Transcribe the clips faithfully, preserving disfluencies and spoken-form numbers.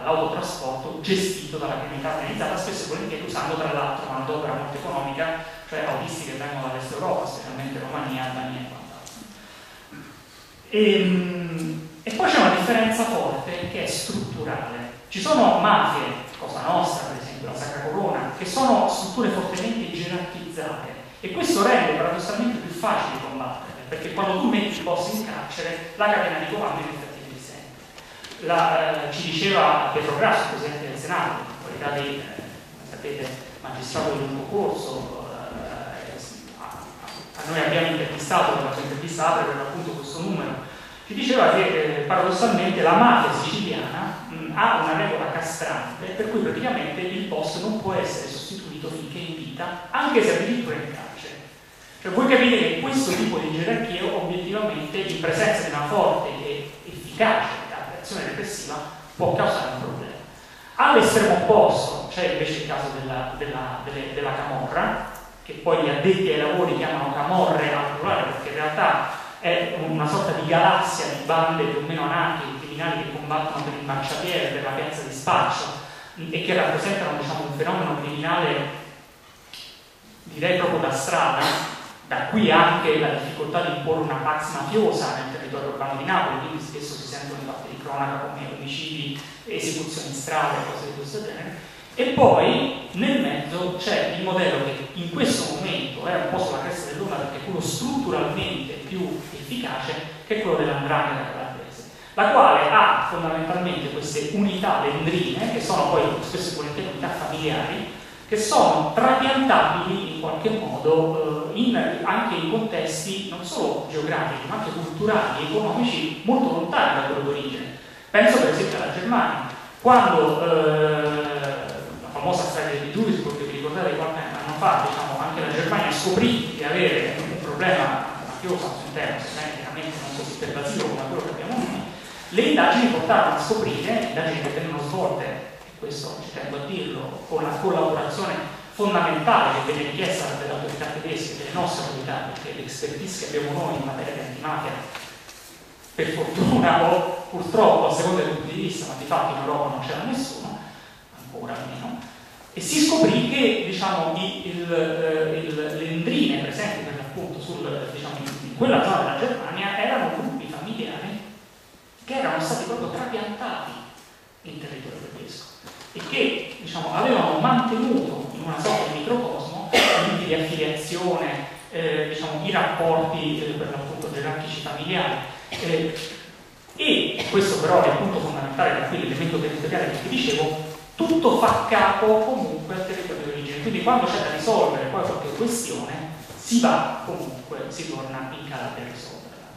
l'autotrasporto gestito dalla criminalità organizzata, spesso e volentieri usando tra l'altro manodopera molto economica, cioè autisti che vengono dall'est Europa, specialmente Romania, Albania e quant'altro. E, e poi c'è una differenza forte che è strutturale. Ci sono mafie, Cosa Nostra per esempio, la Sacra Corona, che sono strutture fortemente gerarchizzate, e questo rende paradossalmente più facile combattere, perché quando tu metti il boss in carcere, la catena di comando in effetti è esistente. La, eh, ci diceva Pietro Grasso, Presidente del Senato, in qualità di, eh, come sapete, magistrato di lungo corso, eh, a, a noi abbiamo intervistato, nella sua intervista apre per appunto questo numero, ci diceva che eh, paradossalmente la mafia siciliana mh, ha una regola castrante per cui praticamente il boss non può essere sostituito finché è in vita, anche se addirittura in carcere. Cioè voi capite che questo tipo di gerarchia obiettivamente, in presenza di una forte e efficace azione repressiva, può causare un problema. All'estremo opposto c'è invece il caso della, della, delle, della camorra, che poi gli addetti ai lavori chiamano camorre al plurale, perché in realtà è una sorta di galassia di bande più o meno anarchiche, criminali che combattono per il marciapiede, per la piazza di spaccio e che rappresentano, diciamo, un fenomeno criminale direi proprio da strada. Da qui anche la difficoltà di imporre una pax mafiosa nel territorio urbano di Napoli, quindi spesso si sentono i fatti di cronaca come omicidi, esecuzioni in strada e cose di questo genere. E poi nel mezzo c'è il modello che in questo momento è un po' sulla cresta dell'onda, perché è quello strutturalmente più efficace, che è quello dell'andrangheta calabrese, la quale ha fondamentalmente queste unità dendrine, che sono poi spesso e volentieri unità familiari, che sono trapiantabili in qualche modo eh, in, anche in contesti non solo geografici, ma anche culturali e economici molto lontani da quello d'origine. Penso per esempio alla Germania, quando eh, famosa strage di Duisburg, che vi ricordate qualche anno fa, diciamo, anche la Germania scoprì di avere un problema mafioso al suo interno, sebbene chiaramente non così pervasivo come quello che abbiamo noi. Le indagini portarono a scoprire, indagini che vennero svolte, e questo ci tengo a dirlo, con la collaborazione fondamentale che venne richiesta dalle autorità tedesche e delle nostre autorità, perché l'expertise che abbiamo noi in materia di antimafia, per fortuna o purtroppo, a seconda dei punti di vista, ma di fatto in Europa non c'era nessuno, ancora almeno, e si scoprì che, diciamo, il, il, il, le endrine presenti per l'appunto sul, diciamo, in quella zona della Germania erano gruppi familiari che erano stati proprio trapiantati in territorio tedesco e che, diciamo, avevano mantenuto in una sorta di microcosmo quindi di affiliazione, eh, diciamo, i rapporti eh, per l'appunto gerarchici familiari. Eh, e questo però è il punto fondamentale, da qui l'elemento territoriale che vi dicevo, tutto fa capo comunque al territorio di origine, quindi quando c'è da risolvere poi qualche questione si va comunque, si torna in Calabria a risolverla.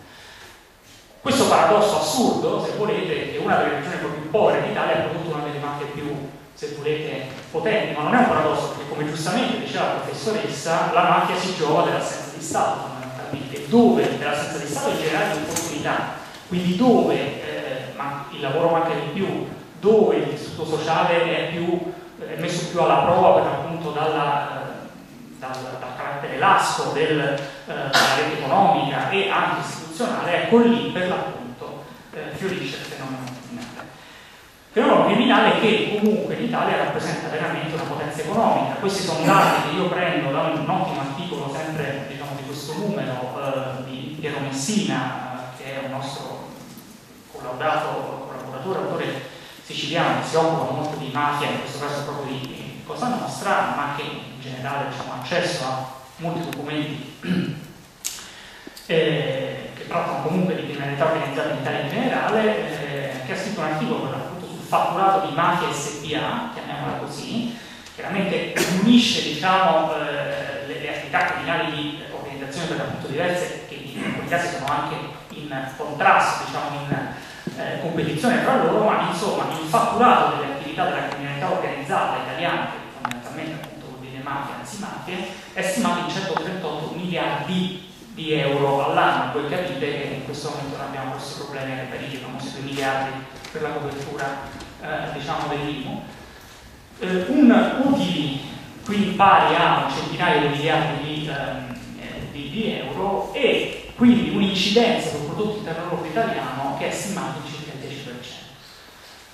Questo paradosso assurdo, se volete, che una delle regioni più povere d'Italia ha prodotto una delle mafie più, se volete, potenti, ma non è un paradosso, perché come giustamente diceva la professoressa, la mafia si giova dell'assenza di Stato fondamentalmente, dove dell'assenza di Stato in generale di opportunità, quindi dove eh, ma il lavoro manca di più, dove il tessuto sociale è, più, è messo più alla prova per appunto dalla, dal, dal carattere lasco del, eh, della rete economica e anche istituzionale, ecco lì per l'appunto eh, fiorisce il fenomeno criminale. Fenomeno criminale che comunque in Italia rappresenta veramente una potenza economica. Questi sono dati che io prendo da un, un ottimo articolo sempre, diciamo, di questo numero eh, di Piero Messina, eh, che è un nostro collaudato collaboratore, autore siciliano, che si occupa molto di mafia, in questo caso proprio di, di Cosa Nostra, ma che in generale, diciamo, ha accesso a molti documenti eh, che trattano comunque di criminalità organizzata in Italia in generale, eh, che ha scritto un articolo per l'appunto sul fatturato di Mafia S P A, chiamiamola così, chiaramente unisce, diciamo, eh, le, le attività criminali di organizzazioni per l'appunto diverse, che in alcuni casi sono anche in contrasto, diciamo, in Eh, competizione tra loro, ma insomma il fatturato delle attività della criminalità organizzata italiana, che fondamentalmente appunto vuol dire mafia, anzi mafie, è stimato in centotrentotto miliardi di euro all'anno. Voi capite che in questo momento non abbiamo questi problemi a reperire i famosi due miliardi per la copertura eh, diciamo dell'I M U. Eh, un utili quindi pari a un centinaio di miliardi di, eh, di, di euro e quindi un'incidenza sul prodotto interno lordo italiano che è stimato in circa il dieci per cento.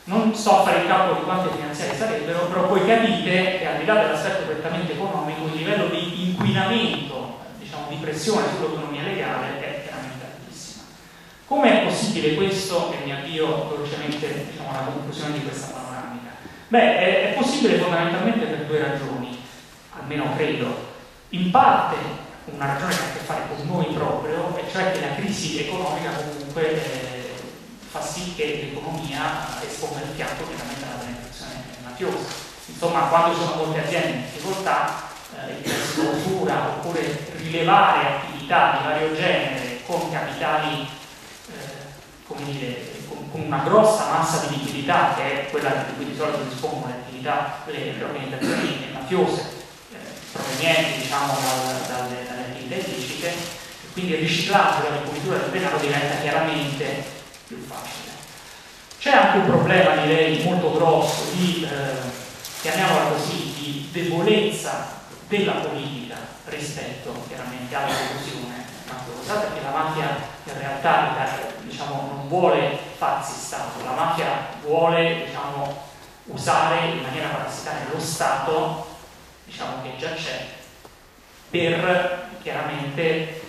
Non sto a fare il calcolo di quante finanziarie sarebbero, però voi capite che al di là dell'aspetto prettamente economico il livello di inquinamento, diciamo di pressione sull'autonomia legale è chiaramente altissimo. Come è possibile questo? E mi avvio velocemente, diciamo, alla conclusione di questa panoramica. Beh, è, è possibile fondamentalmente per due ragioni, almeno credo. In parte una ragione che ha a che fare con noi proprio, e cioè che la crisi economica comunque eh, fa sì che l'economia esponga il fianco chiaramente alla penetrazione mafiosa. Insomma, quando ci sono molte aziende in difficoltà, eh, il prezzo usura oppure rilevare attività di vario genere con capitali, eh, come dire, con, con una grossa massa di liquidità, che è quella di cui di solito dispongono le attività, le, le organizzazioni mafiose, provenienti diciamo dal, dalle, dalle attività illecite, e quindi il riciclaggio della ripulitura del denaro diventa chiaramente più facile. C'è anche un problema, direi, molto grosso di, eh, chiamiamola così, di debolezza della politica rispetto chiaramente alla corruzione mafiosa, perché la mafia in realtà diciamo, non vuole farsi Stato, la mafia vuole diciamo, usare in maniera parassitaria lo Stato, diciamo che già c'è, per chiaramente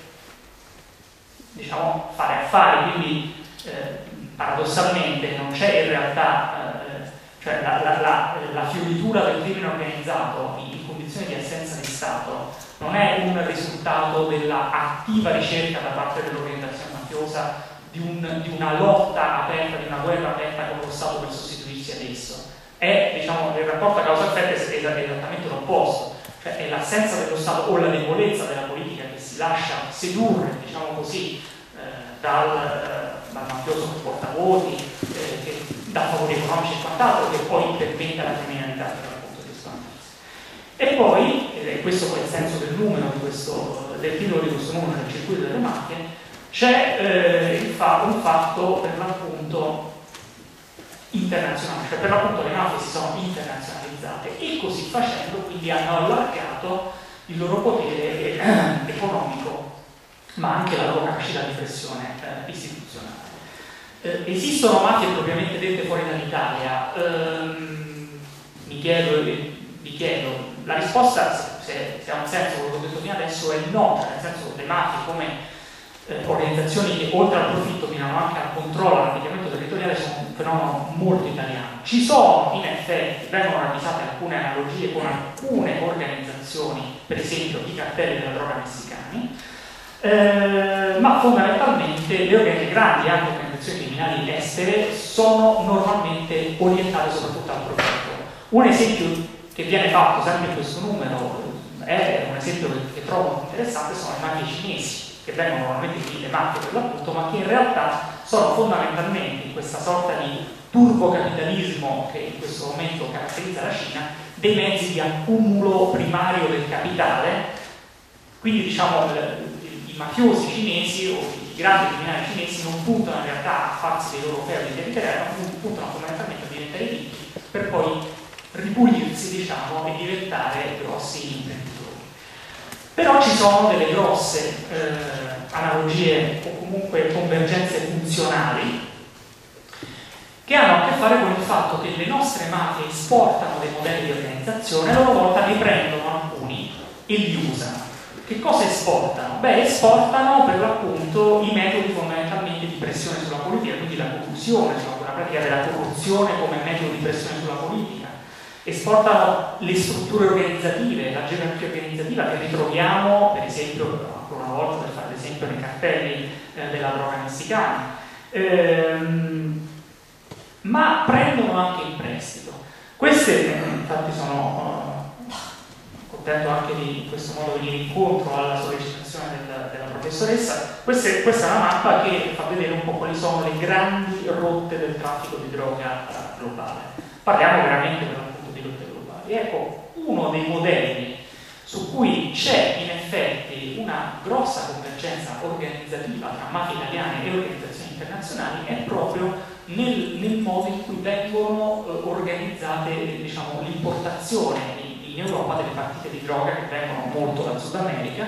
diciamo, fare affari, quindi eh, paradossalmente non c'è in realtà eh, cioè la, la, la, la fioritura del crimine organizzato in condizioni di assenza di Stato non è un risultato della attiva ricerca da parte dell'organizzazione mafiosa di, un, di una lotta aperta, di una guerra aperta con lo Stato per sostituirsi ad esso. È, diciamo, il rapporto a causa-effetto è esattamente l'opposto, cioè è l'assenza dello Stato o la debolezza della politica che si lascia sedurre, diciamo così, eh, dal, eh, dal mafioso che porta voti, eh, che dà favori economici e quant'altro, che poi implementa la criminalità per l'appunto di espandersi. E poi, e questo poi è il senso del numero di questo, del titolo di questo numero del circuito delle mafie, c'è eh, il fa- un fatto per l'appunto internazionale, cioè per l'appunto le mafie si sono internazionalizzate e così facendo quindi hanno allargato il loro potere eh, economico, ma anche la loro capacità di pressione eh, istituzionale. Eh, esistono mafie propriamente dette fuori dall'Italia? Ehm, mi chiedo, vi chiedo, la risposta, se, se ha un senso quello che ho detto fino adesso, è no, cioè nel senso che le mafie come Eh, organizzazioni che oltre al profitto mirano anche al controllo, all'ampliamento territoriale, sono un fenomeno molto italiano. Ci sono in effetti, vengono ravvisate alcune analogie con alcune organizzazioni, per esempio i cartelli della droga messicani, eh, ma fondamentalmente le, le grandi anche organizzazioni criminali estere sono normalmente orientate soprattutto al profitto. Un esempio che viene fatto sempre in questo numero, è un esempio che, che trovo interessante, sono le mafie cinesi, che vengono normalmente definite mafie per l'appunto, ma che in realtà sono fondamentalmente in questa sorta di turbocapitalismo che in questo momento caratterizza la Cina, dei mezzi di accumulo primario del capitale. Quindi diciamo i, i mafiosi cinesi o i grandi criminali cinesi non puntano in realtà a farsi dei loro feudi territoriali, ma puntano fondamentalmente a diventare ricchi per poi ripulirsi, diciamo, e diventare grossi imprenditori. Però ci sono delle grosse eh, analogie o comunque convergenze funzionali che hanno a che fare con il fatto che le nostre mafie esportano dei modelli di organizzazione e a loro volta ne prendono alcuni e li usano. Che cosa esportano? Beh, esportano per l'appunto i metodi fondamentalmente di pressione sulla politica, quindi la corruzione, cioè una pratica della corruzione come metodo di pressione sulla politica. Esportano le strutture organizzative, la gerarchia organizzativa che ritroviamo, per esempio, ancora una volta per fare l'esempio nei cartelli eh, della droga messicana, ehm, ma prendono anche in prestito. Queste, infatti, sono eh, contento anche di in questo modo venire incontro alla sollecitazione del, della professoressa. Queste, questa è una mappa che fa vedere un po' quali sono le grandi rotte del traffico di droga eh, globale. Parliamo veramente per l'appunto di rotte globali. Ecco, uno dei modelli su cui c'è in effetti una grossa convergenza organizzativa tra mafie italiane e organizzazioni internazionali è proprio nel, nel modo in cui vengono eh, organizzate, diciamo, l'importazione in, in Europa delle partite di droga che vengono molto dal Sud America.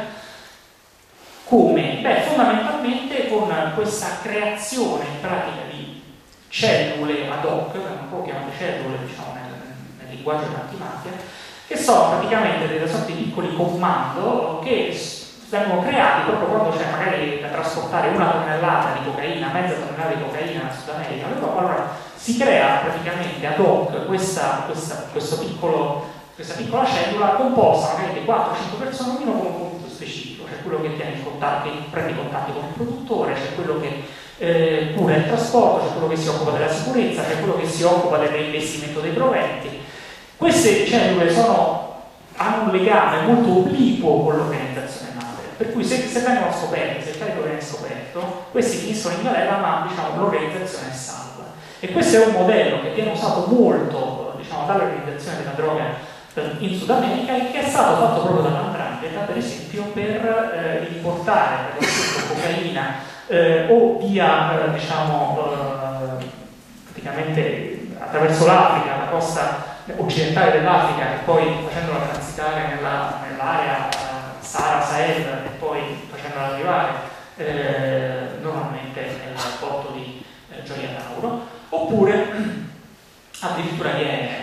Come? Beh, fondamentalmente con questa creazione in pratica di cellule ad hoc, vengono proprio chiamate cellule, diciamo, nel, nel linguaggio dell'antimafia, che sono praticamente delle sorte di piccoli comando che vengono creati proprio quando c'è magari da trasportare una tonnellata di cocaina, mezza tonnellata di cocaina in Sud America, allora si crea praticamente ad hoc questa, questa, questo piccolo, questa piccola cellula composta magari di quattro cinque persone, ognuno con un compito specifico. C'è quello che tiene il contatto, che prende i contatti con il produttore, c'è quello che eh, cura il trasporto, c'è quello che si occupa della sicurezza, c'è quello che si occupa del reinvestimento dei proventi. Queste cellule sono, hanno un legame molto obliquo con l'organizzazione madre, per cui se, se vengono scoperti, se il carico viene scoperto, questi finiscono in galera, ma diciamo, l'organizzazione è salva. E questo è un modello che viene usato molto, diciamo, dall'organizzazione della droga in Sud America e che è stato fatto proprio dall'Andrangheta, per esempio, per eh, importare per esempio cocaina eh, o via, eh, diciamo, eh, praticamente attraverso l'Africa, la costa occidentale dell'Africa, e poi facendola transitare nella, nell'area eh, Sahara-Sahel e poi facendola arrivare eh, normalmente nel porto di eh, Gioia Tauro, oppure addirittura di aereo.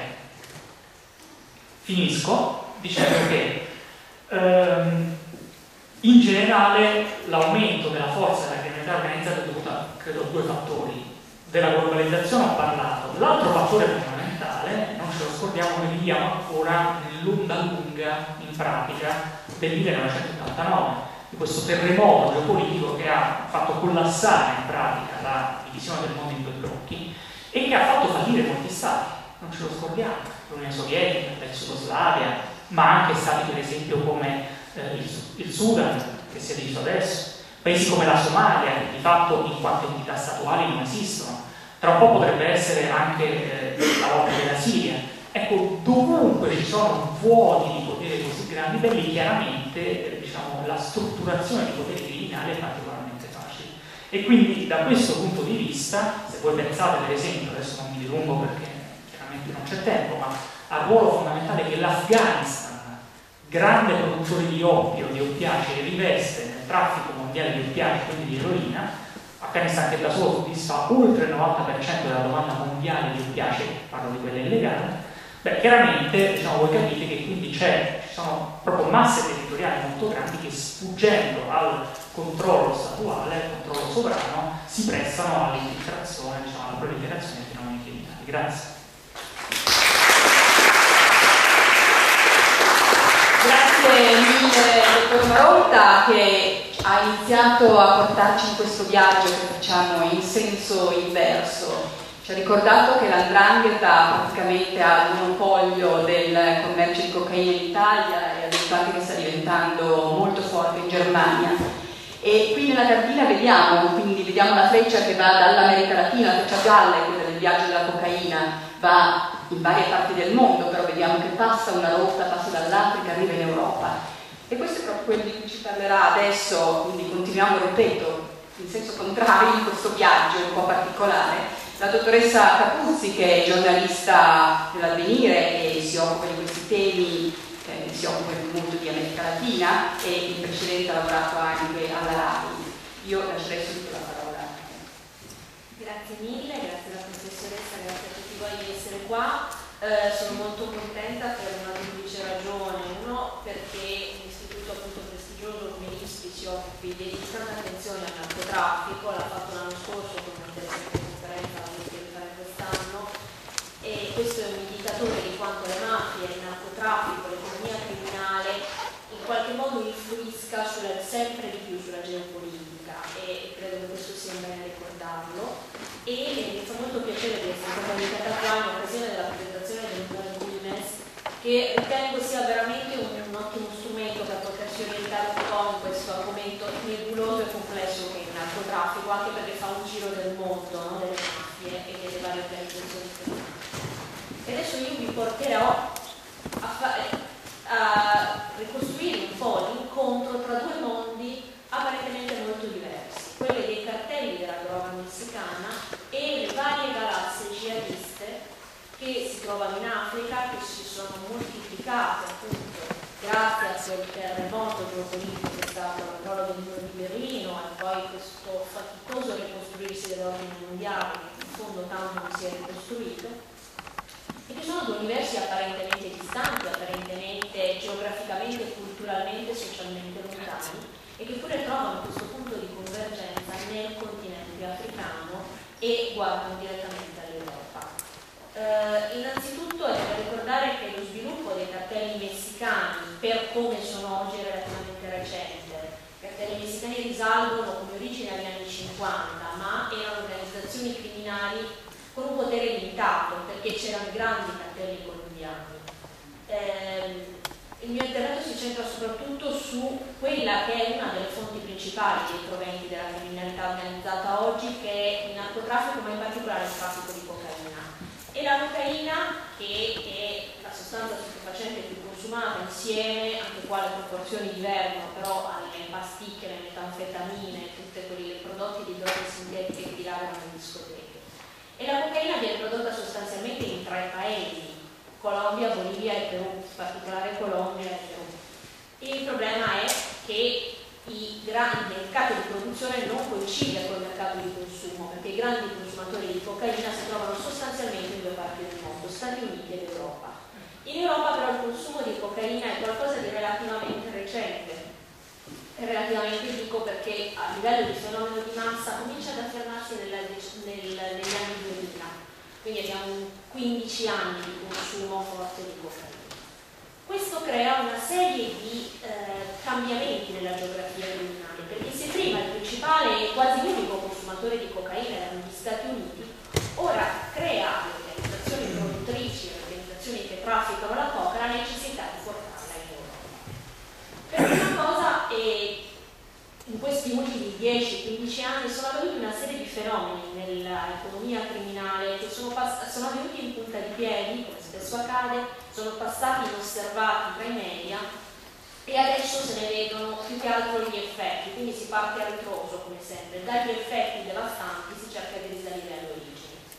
Finisco dicendo che ehm, in generale l'aumento della forza della criminalità organizzata è dovuto a, credo, a due fattori. Della globalizzazione ho parlato, l'altro fattore fondamentale, non ce lo scordiamo, noi viviamo ancora nell'onda lunga in pratica del millenovecentottantanove, di questo terremoto geopolitico che ha fatto collassare in pratica la divisione del mondo in due blocchi e che ha fatto fallire molti stati, non ce lo scordiamo. L'Unione Sovietica, l'ex Jugoslavia, ma anche stati per esempio come eh, il, il Sudan, che si è diviso adesso, paesi come la Somalia, che di fatto in quanto entità statuali non esistono. Tra un po' potrebbe essere anche eh, la volta della Siria. Ecco, dovunque ci sono vuoti di potere così grandi, belli, chiaramente eh, diciamo, la strutturazione di poteri criminali è particolarmente facile. E quindi da questo punto di vista, se voi pensate per esempio, adesso non mi dilungo perché non c'è tempo, ma al ruolo fondamentale che l'Afghanistan, grande produttore di oppio, di oppiacei, riveste nel traffico mondiale di oppiacei, quindi di eroina. Afghanistan che da solo soddisfa oltre il novanta per cento della domanda mondiale di oppiacei, parlo di quella illegale. Beh, chiaramente diciamo, voi capite che quindi c'è, ci sono proprio masse territoriali molto grandi che, sfuggendo al controllo statuale, al controllo sovrano, si prestano all'infiltrazione, diciamo, alla proliferazione dei fenomeni criminali. Grazie. Grazie mille, dottor Marotta, che ha iniziato a portarci in questo viaggio che facciamo in senso inverso. Ci ha ricordato che l'Andrangheta praticamente ha il monopolio del commercio di cocaina in Italia e ha detto anche che sta diventando molto forte in Germania. E qui nella cartina vediamo, quindi vediamo la freccia che va dall'America Latina, la freccia gialla è quella del viaggio della cocaina, va in varie parti del mondo, però vediamo che passa una rotta, passa dall'Africa, arriva in Europa. E questo è proprio quello di cui ci parlerà adesso, quindi continuiamo, ripeto, in senso contrario in questo viaggio un po' particolare. La dottoressa Capuzzi, che è giornalista dell'Avvenire e si occupa di questi temi, eh, si occupa molto di America Latina e in precedenza ha lavorato anche alla RAI. Io lascerei subito la parola. Grazie mille, grazie alla professoressa, grazie a tutti voi di essere qua. Eh, sono molto contenta per una duplice ragione. Uno, perché un istituto appunto prestigioso come l'I S P I si occupi di tanta attenzione al narcotraffico, l'ha fatto l'anno scorso con un'interessante conferenza che deve fare quest'anno, e questo è un indicatore di quanto le mafie, il narcotraffico, l'economia criminale in qualche modo influisca sulla, sempre di più sulla geopolitica, e credo che questo sia bene ricordarlo. E mi fa molto piacere di essere stata invitata qua in occasione della presentazione del Nuovo Guinness, che ritengo sia veramente un, un ottimo strumento per potersi orientare un po' in questo argomento nebuloso e complesso che è il narcotraffico, anche perché fa un giro del mondo, no? Delle mafie e delle varie organizzazioni criminali. E adesso io vi porterò a, a ricostruire un po' l'incontro tra due mondi apparentemente molto diversi, quelli dei cartelli della droga messicana e le varie galassie jihadiste che si trovano in Africa, che si sono moltiplicate appunto grazie a quel terremoto geopolitico che è stato il crollo del muro di Berlino e poi questo faticoso ricostruirsi dell'ordine mondiale che in fondo profondo tanto non si è ricostruito, e che sono due universi apparentemente distanti, apparentemente geograficamente, culturalmente, socialmente lontani, e che pure trovano questo punto di convergenza nel continente africano e guardano direttamente all'Europa. Eh, innanzitutto è da ricordare che lo sviluppo dei cartelli messicani, per come sono oggi, è relativamente recente. I cartelli messicani risalgono come origine agli anni cinquanta, ma erano organizzazioni criminali con un potere limitato, perché c'erano i grandi cartelli colombiani. Eh, il mio intervento si centra soprattutto su quella che è una delle fonti principali dei proventi della criminalità organizzata oggi, che è il narcotraffico, ma in particolare il traffico di cocaina. E la cocaina, che è la sostanza stupefacente più consumata, insieme, anche qua le proporzioni divergono, però alle pasticche, alle metanfetamine, tutti quei prodotti di droghe sintetiche che dilaguano in discoteche. E la cocaina viene prodotta sostanzialmente in tre paesi: Colombia, Bolivia e Perù, in particolare Colombia e Perù. E il problema è che i grandi mercati di produzione non coincide con il mercato di consumo, perché i grandi consumatori di cocaina si trovano sostanzialmente in due parti del mondo, Stati Uniti ed Europa. In Europa però il consumo di cocaina è qualcosa di relativamente recente. È relativamente dico perché a livello di fenomeno di massa comincia ad affermarsi nella, nel, negli anni duemila, quindi abbiamo quindici anni di consumo forte di cocaina. Questo crea una serie di eh, cambiamenti nella geografia criminale, perché se prima il principale e quasi l'unico consumatore di cocaina erano gli Stati Uniti, ora crea le organizzazioni produttrici, le organizzazioni che trafficano la coca, la necessità di portarla in Europa. Per prima cosa, eh, in questi ultimi dieci quindici anni sono avvenuti una serie di fenomeni nell'economia criminale che sono, sono avvenuti in punta di piedi, come spesso accade, sono passati inosservati tra i media e adesso se ne vedono più che altro gli effetti, quindi si parte a ritroso come sempre, dagli effetti devastanti si cerca di risalire alle origini.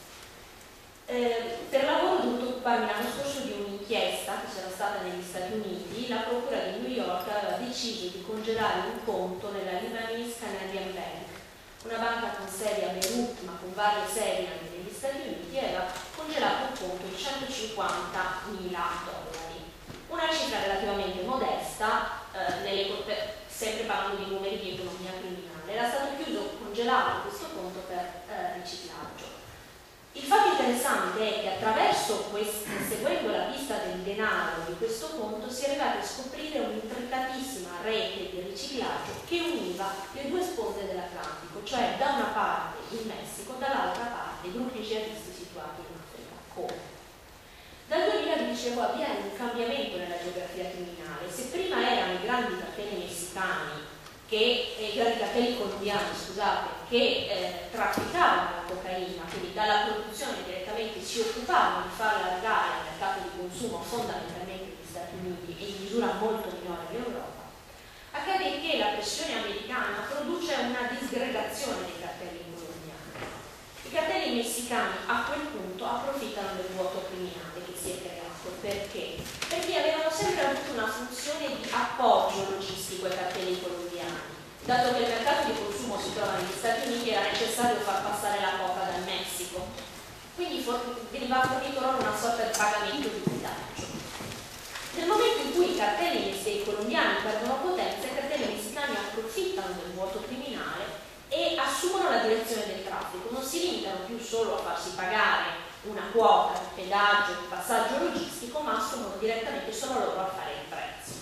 Eh, per lavoro ho dovuto occuparmi l'anno scorso di un'inchiesta che c'era stata negli Stati Uniti. La procura di New York aveva deciso di congelare un conto nella Lebanese Canadian Bank, una banca con sede a Beirut ma con varie sedi anche negli Stati Uniti, e aveva congelato un conto di centocinquantamila dollari, una cifra relativamente modesta, eh, nelle, sempre parlando di numeri di economia criminale. Era stato chiuso, congelato questo conto per eh, riciclaggio. Il fatto interessante è che attraverso questo, seguendo la pista del denaro di questo conto, si è arrivati a scoprire un'intricatissima rete di riciclaggio che univa le due sponde dell'Atlantico, cioè da una parte il Messico, dall'altra parte i gruppi jihadisti situati in Africa. Come? Dal duemila, vi dicevo, avviene un cambiamento nella geografia criminale. Se prima erano i grandi cartelli messicani, che, eh, i grandi cartelli colombiani, scusate, che eh, trafficavano la cocaina, quindi dalla produzione direttamente si occupavano di farla arrivare al mercato di consumo, fondamentalmente negli Stati Uniti e in misura molto minore in Europa, accade che la pressione americana produce una disgregazione dei cartelli colombiani. I cartelli messicani a quel punto approfittano del vuoto criminale che si è creato. Perché? Perché avevano sempre avuto una funzione di appoggio logistico ai cartelli colombiani. Dato che il mercato di consumo si trova negli Stati Uniti, era necessario far passare la coca dal Messico. Quindi veniva fornito loro una sorta di pagamento di guidaggio. Nel momento in cui i cartelli colombiani perdono potenza, i cartelli messicani approfittano del vuoto criminale e assumono la direzione del traffico. Non si limitano più solo a farsi pagare una quota di pedaggio, di passaggio logistico, ma assumono direttamente, sono loro a fare il prezzo.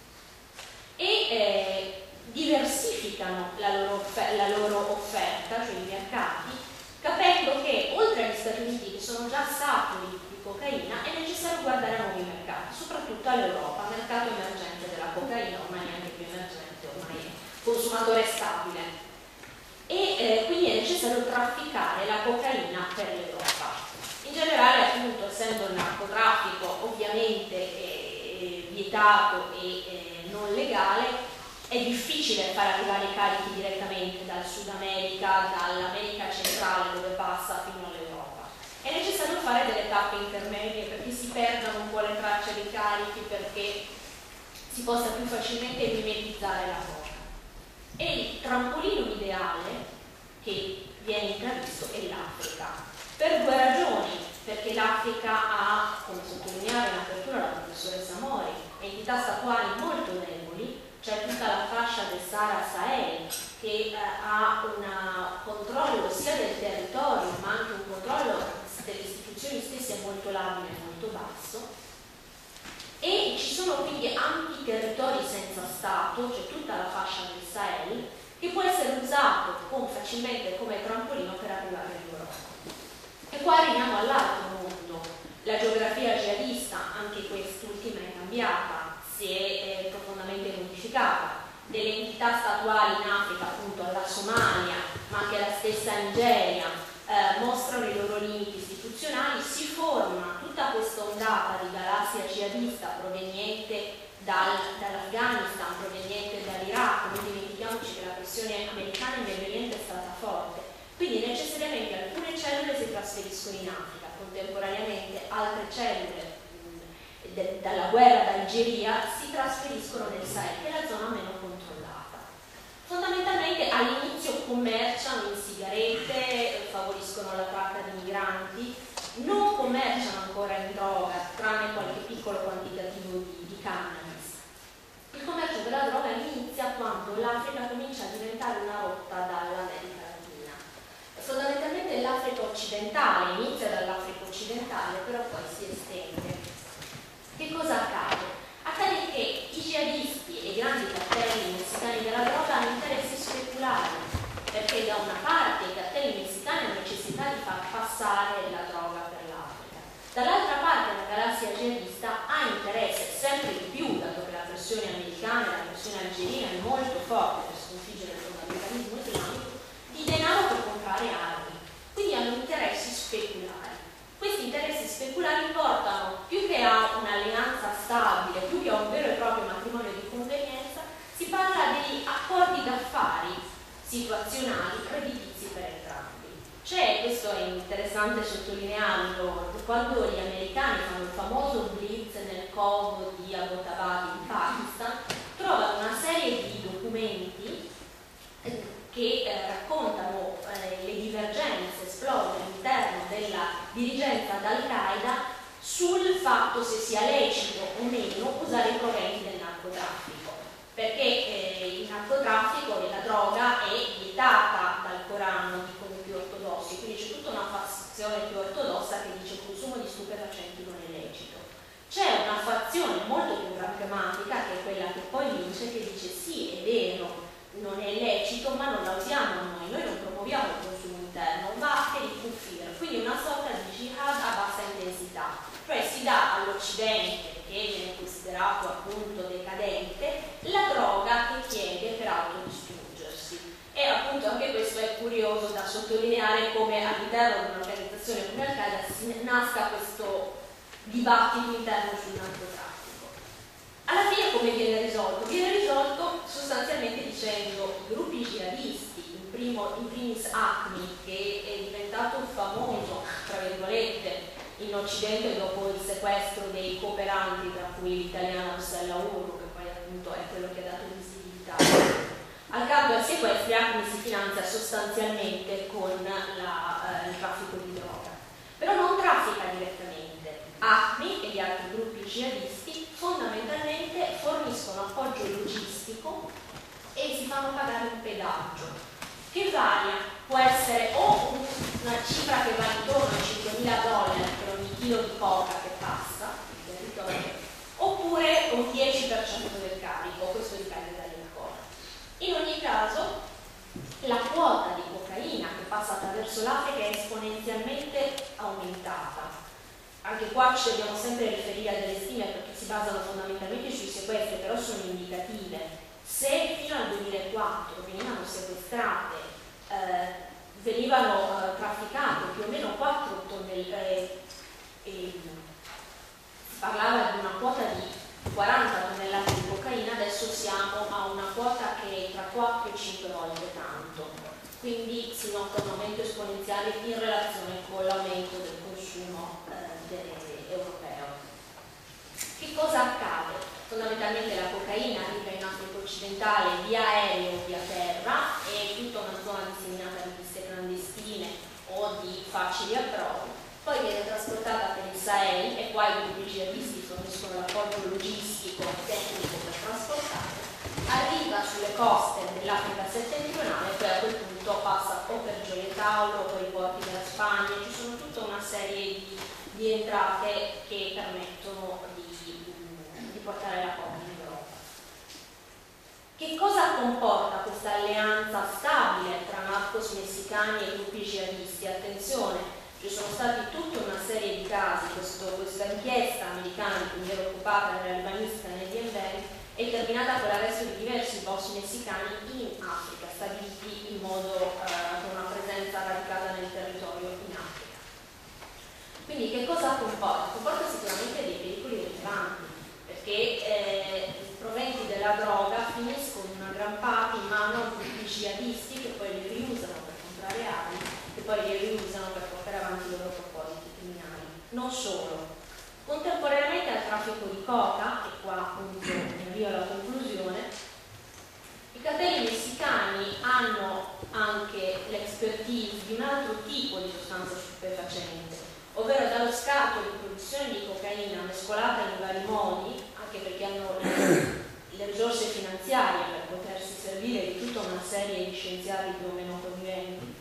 E eh, diversificano la loro, la loro offerta, cioè i mercati, capendo che oltre agli Stati Uniti, che sono già saturi di cocaina, è necessario guardare a nuovi mercati, soprattutto all'Europa, mercato emergente della cocaina, ormai neanche più emergente, ormai è consumatore stabile. E eh, quindi è necessario trafficare la cocaina per l'Europa. In generale, appunto, essendo il narcotraffico ovviamente eh, vietato e eh, non legale, è difficile far arrivare i carichi direttamente dal Sud America, dall'America centrale dove passa fino all'Europa. È necessario fare delle tappe intermedie perché si perdano un po' le tracce dei carichi, perché si possa più facilmente mimetizzare la cosa. E il trampolino ideale che viene intravisto è l'Africa. per due ragioni, perché l'Africa ha, come sottolineava in apertura la professoressa Mori, entità statuali molto deboli. C'è tutta la fascia del Sahara-Sahel che eh, ha un controllo sia del territorio ma anche un controllo delle istituzioni stesse molto labile e molto basso, e ci sono quindi ampi territori senza Stato, c'è tutta la fascia del Sahel che può essere usato con, facilmente come trampolino per arrivare all'Europa. E qua arriviamo all'altro mondo, la geografia jihadista, anche quest'ultima è cambiata, si è eh, profondamente modificata. Delle entità statuali in Africa, appunto alla Somalia, ma anche la stessa Nigeria, eh, mostrano i loro limiti istituzionali, si forma tutta questa ondata di galassia jihadista proveniente dal, dall'Afghanistan, proveniente dall'Iraq. Non dimentichiamoci che la pressione americana in Medio Oriente è stata forte, quindi necessariamente alcune cellule si trasferiscono in Africa, contemporaneamente altre cellule De, dalla guerra d'Algeria si trasferiscono nel Sahel, che è la zona meno controllata. Fondamentalmente all'inizio commerciano in sigarette, favoriscono la tratta di migranti, non commerciano ancora in droga, tranne qualche piccolo quantitativo di, di cannabis. Il commercio della droga inizia quando l'Africa comincia a diventare una rotta dall'America Latina. Fondamentalmente l'Africa occidentale, inizia dall'Africa occidentale, però poi si estende. Che cosa accade? Accade che i jihadisti e i grandi cartelli messicani della droga hanno interessi speculari, perché da una parte i cartelli messicani hanno necessità di far passare la droga per l'Africa, dall'altra parte la galassia jihadista ha interesse sempre di più, dato che la pressione americana e la pressione algerina è molto forte per sconfiggere il fondamentalismo islamico, di denaro per comprare armi, quindi hanno interessi speculari. Questi interessi speculari portano più che a un'alleanza stabile, più che a un vero e proprio matrimonio di convenienza, si parla di accordi d'affari situazionali, redditizi per entrambi. C'è, questo è interessante sottolinearlo, quando gli americani fanno il famoso blitz nel covo di Abbottabad in Pakistan, trovano una serie di documenti che eh, raccontano eh, le divergenze esplose all'interno della dirigenza d'Al-Qaeda sul fatto se sia lecito o meno usare i proventi del narcotraffico, perché eh, il narcotraffico e la droga è vietata dal Corano, dicono i più ortodossi, quindi c'è tutta una fazione più ortodossa che dice che il consumo di stupefacenti non è lecito. C'è una fazione molto più pragmatica, che è quella che poi vince, che dice sì, è vero, non è lecito, ma non la usiamo noi, noi non promuoviamo il consumo interno, va per il kufir, quindi una sorta di jihad a bassa intensità, cioè si dà all'Occidente, che viene considerato appunto decadente, la droga che chiede per autodistruggersi. E appunto anche questo è curioso da sottolineare, come all'interno di un'organizzazione come Al-Qaeda nasca questo dibattito interno sul narcotraffico. Alla fine come viene risolto? Viene risolto sostanzialmente dicendo i gruppi jihadisti, in, primo, in primis ACMI, che è diventato famoso, tra virgolette, in Occidente dopo il sequestro dei cooperanti, tra cui l'italiano Rossella Urru, che poi appunto è quello che ha dato visibilità. Accanto ai sequestri ACMI si finanzia sostanzialmente con la, eh, il traffico di droga, però non traffica direttamente. ACMI e gli altri gruppi jihadisti fondamentalmente forniscono appoggio logistico e si fanno pagare un pedaggio che varia, può essere o una cifra che va intorno a cinquemila dollari per ogni chilo di coca che passa il territorio, oppure un dieci per cento del carico, questo dipende dall'incontro. In ogni caso la quota di cocaina che passa attraverso l'Africa è esponenzialmente aumentata. Anche qua ci dobbiamo sempre riferire a delle stime perché si basano fondamentalmente sui sequestri, però sono indicative. Se fino al duemilaquattro venivano sequestrate, eh, venivano eh, trafficate più o meno quattro tonnellate, eh, si parlava di una quota di quaranta tonnellate di cocaina, adesso siamo a una quota che è tra quattro e cinque volte tanto. Quindi si nota un aumento esponenziale in relazione con l'aumento del consumo europeo. Che cosa accade? Fondamentalmente la cocaina arriva in Africa occidentale via aereo o via terra, è tutta una zona disseminata di piste clandestine o di facili facili approdi, poi viene trasportata per il Sahel e qua i gruppi jihadisti forniscono l'appoggio logistico e tecnico per trasportarla, arriva sulle coste dell'Africa settentrionale e poi a quel punto passa o per Gioia Tauro o per i porti della Spagna. Ci sono tutta una serie di, di entrate che permettono di, di portare la coppia in Europa. Che cosa comporta questa alleanza stabile tra narcos messicani e gruppi jihadisti? Attenzione, ci sono stati tutta una serie di casi, questo, questa inchiesta americana che era occupata nella libanista nel D M V è terminata con l'arresto di diversi boss messicani in Africa, stabiliti in modo eh, con una presenza radicata nel territorio in Africa. Quindi che cosa comporta? Comporta sicuramente dei pericoli rilevanti, perché eh, i proventi della droga finiscono in una gran parte in mano a gruppi jihadisti che poi li riusano per comprare armi, che poi li riusano per portare avanti i loro propositi criminali. Non solo. Contemporaneamente al traffico di coca, e qua appunto mi avvio alla conclusione, i cartelli messicani hanno anche l'expertise di un altro tipo di sostanza stupefacente, ovvero dallo scarto di produzione di cocaina mescolata in vari modi, anche perché hanno le, le risorse finanziarie per potersi servire di tutta una serie di scienziati più o meno conniventi,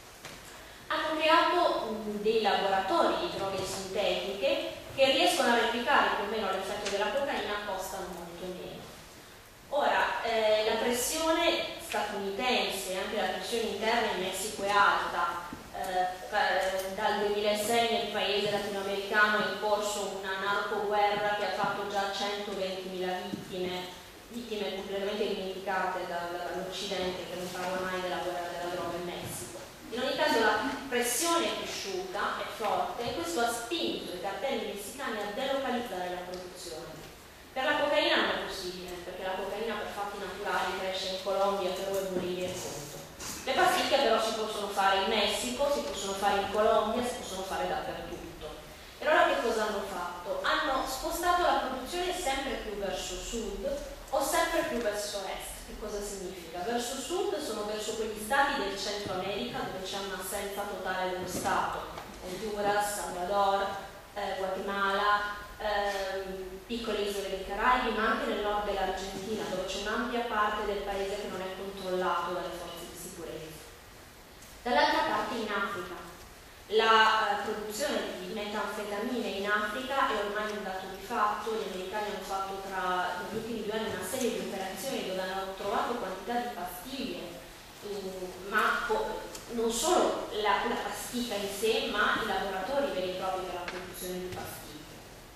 hanno creato mh, dei laboratori di droghe sintetiche che riescono a replicare più o meno l'effetto della cocaina, costano molto meno. Ora, eh, la pressione statunitense, anche la pressione interna in Messico è alta. Eh, dal duemilasei nel paese latinoamericano è in corso una narcoguerra che ha fatto già centoventimila vittime, vittime completamente dimenticate dall'Occidente, che non parla mai della guerra della droga in Messico. In ogni caso la pressione è cresciuta, è forte, e questo ha spinto i cartelli messicani a delocalizzare la produzione. Per la cocaina non è possibile, perché la cocaina per fatti naturali cresce in Colombia, Perù e Bolivia e conto. Le pasticche però si possono fare in Messico, si possono fare in Colombia, si possono fare dappertutto. E allora che cosa hanno fatto? Hanno spostato la produzione sempre più verso sud o sempre più verso est. Che cosa significa? Verso sud sono verso quegli stati del Centro America dove c'è un'assenza totale dello Stato, Honduras, Salvador, eh, Guatemala, ehm, piccole isole dei Caraibi, ma anche nel nord dell'Argentina, dove c'è un'ampia parte del paese che non è controllato dalle forze di sicurezza. Dall'altra parte in Africa. La eh, produzione di metanfetamine in Africa è ormai un dato di fatto. Gli americani hanno fatto tra negli ultimi due anni una serie di operazioni dove hanno trovato quantità di pastiglie, um, ma non solo la, la pasticca in sé, ma i laboratori veri e propri per la produzione di pastiglie.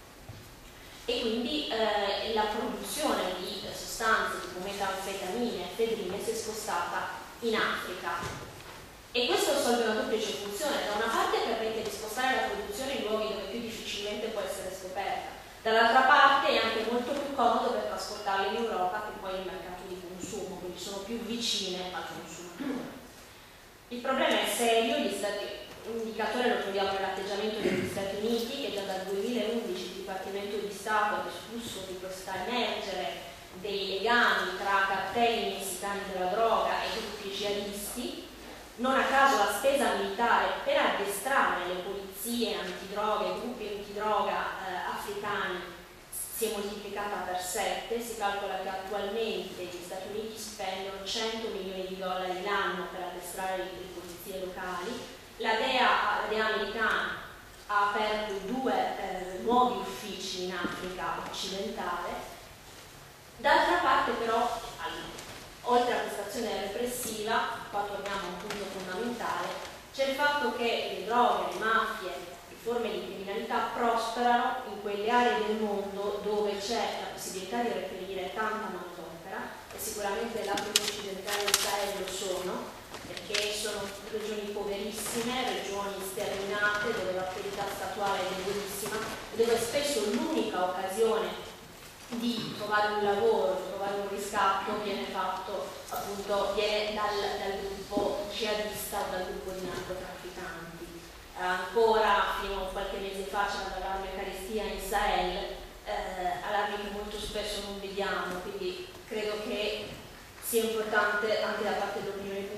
E quindi eh, la produzione di sostanze tipo metanfetamine e efedrine si è spostata in Africa. E questo assolve una duplice funzione: da una parte permette di spostare la produzione in luoghi dove più difficilmente può essere scoperta, dall'altra parte è anche molto più comodo per trasportarle in Europa, che poi è il mercato di consumo, quindi sono più vicine al consumatore. Il problema è serio, gli stati, un indicatore lo troviamo nell'atteggiamento degli Stati Uniti, che già dal duemilaundici il Dipartimento di Stato ha discusso di questo emergere dei legami tra cartelli messicani della droga e gruppi jihadisti. Non a caso la spesa militare per addestrare le polizie antidroga e gruppi antidroga eh, africani si è moltiplicata per sette. Si calcola che attualmente gli Stati Uniti spendono cento milioni di dollari l'anno per addestrare le, le polizie locali. La D E A, la D E A americana, ha aperto due eh, nuovi uffici in Africa occidentale. D'altra parte però, oltre a questa azione repressiva, qua torniamo a un punto fondamentale, c'è il fatto che le droghe, le mafie, le forme di criminalità prosperano in quelle aree del mondo dove c'è la possibilità di reperire tanta manodopera, e sicuramente l'Africa occidentale e il Sahel lo sono, perché sono regioni poverissime, regioni sterminate, dove l'autorità statuale è debolissima, dove spesso l'unica occasione di trovare un lavoro, di trovare un riscatto viene fatto appunto viene dal, dal gruppo jihadista o dal gruppo di narcotrafficanti. Eh, ancora fino a qualche mese fa c'era l'allarme carestia in Sahel, eh, allarmi che molto spesso non vediamo, quindi credo che sia importante anche da parte dell'opinione pubblica notare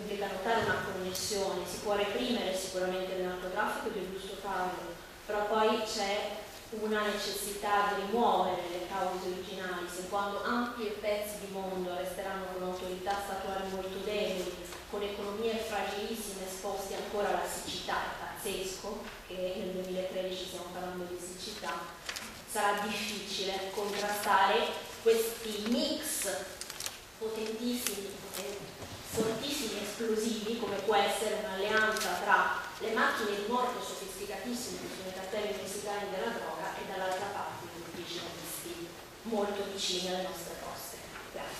notare una connessione, si può reprimere sicuramente il narcotraffico ed è giusto farlo, però poi c'è una necessità di rimuovere le cause originali, se quando ampi pezzi di mondo resteranno con autorità statuali molto deboli, con economie fragilissime esposte ancora alla siccità, è pazzesco che nel duemilatredici stiamo parlando di siccità, sarà difficile contrastare questi mix potentissimi, fortissimi, esplosivi, come può essere un'alleanza tra le macchine di morte sofisticatissime che sono i cartelli messicani della droga e dall'altra parte gli uffici nazisti molto vicini alle nostre coste. Grazie.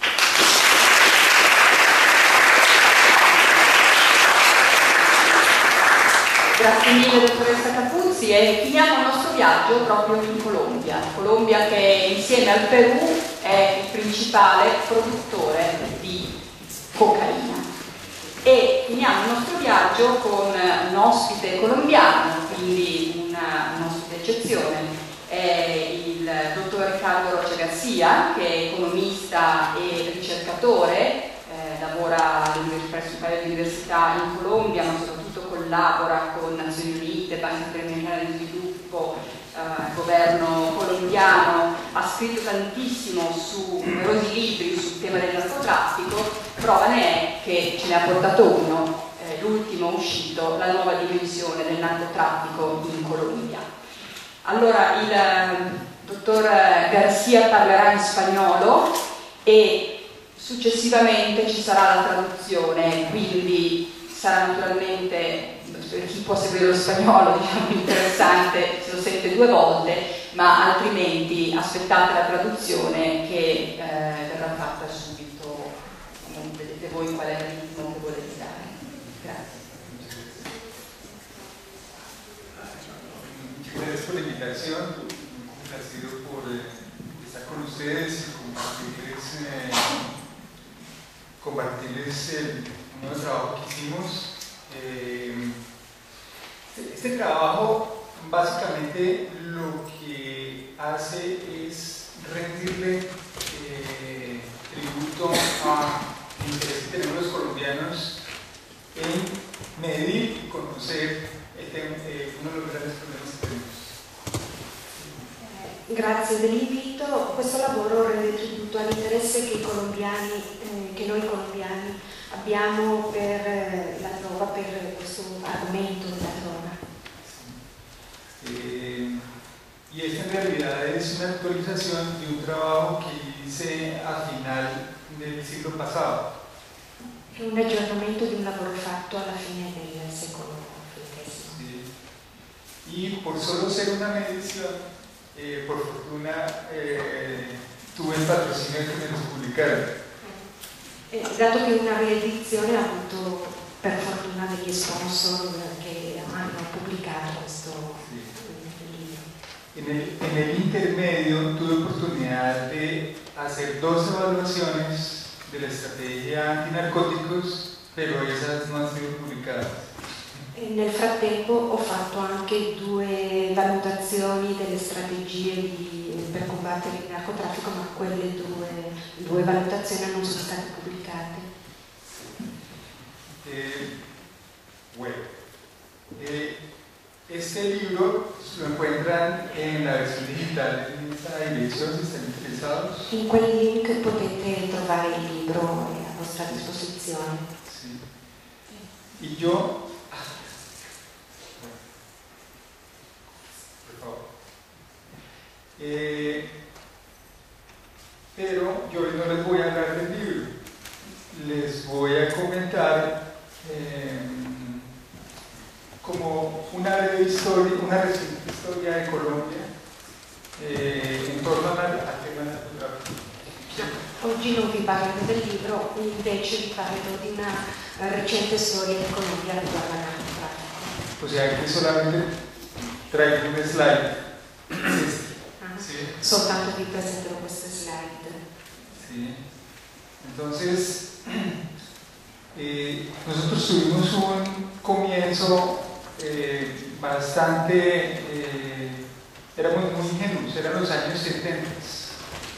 Grazie mille dottoressa Capuzzi, e finiamo il nostro viaggio proprio in Colombia. Colombia che insieme al Perù è il principale produttore di cocaina. E finiamo il nostro viaggio con un ospite colombiano, quindi una, un ospite d'eccezione, è il dottor Ricardo Rocha Garcia, che è economista e ricercatore, eh, lavora presso un paio di università in Colombia, ma soprattutto collabora con Nazioni Unite, Banca Interamericana di Sviluppo, eh, governo colombiano, ha scritto tantissimo su numerosi libri sul tema del narcotraffico. Prova ne è che ce ne ha portato uno, eh, l'ultimo uscito, La nuova dimensione del narcotraffico in Colombia. Allora il eh, dottor Garcia parlerà in spagnolo e successivamente ci sarà la traduzione, quindi sarà naturalmente, per chi può seguire lo spagnolo, diciamo, interessante se lo sente due volte, ma altrimenti aspettate la traduzione che eh, verrà fatta subito. Vedete voi qual è il ritmo che volete dare. Grazie. Muchas gracias por la invitación, muy complacido por estar con ustedes y compartirles, eh, compartirles el nuevo trabajo que hicimos. Eh, este trabajo básicamente lo que hace es rendirle eh, tributo a el interés que tenemos los colombianos en medir y conocer eh, uno de los grandes problemas que tenemos. Grazie dell'invito. Questo lavoro rende tributo all'interesse che, i colombiani, eh, che noi colombiani abbiamo per eh, la droga, per questo argomento della droga. Eh, y esta en realidad es una actualización de un trabajo que hice a final del siglo pasado. È un aggiornamento di un lavoro fatto alla fine del secolo ventesimo. Sí. Y por solo ser una medición, eh, por fortuna eh, tuve el patrocinio de que me lo publicaron. Eh, dato che una riedizione ha avuto per fortuna degli sponsor che hanno pubblicato questo Sí. libro. En el, en el intermedio tuve oportunidad de hacer dos evaluaciones de la estrategia antinarcóticos, pero esas no han sido publicadas. E nel frattempo ho fatto anche due valutazioni delle strategie di, per combattere il narcotraffico, ma quelle due, due valutazioni non sono state pubblicate. Eh, bueno, eh, este libro lo encuentran en la versión digital en esta dirección si están interesados. In quel link potete trovare il libro a vostra disposizione. Sí. Y yo, por favor, eh, pero yo hoy no les voy a hablar del libro, les voy a comentar eh, como una breve historia, una reciente historia de Colombia eh, en torno al tema narcotraffico. Oggi non vi parlerò del libro, invece vi parlerò di una recente storia di Colombia riguardo al narcotraffico. O sea que solamente traigo un slide. Ah, Sí. soltanto vi presenterò queste slide. Sí. Entonces, eh, nosotros tuvimos un comienzo eh, bastante, eh, éramos muy ingenuos, eran los años setenta.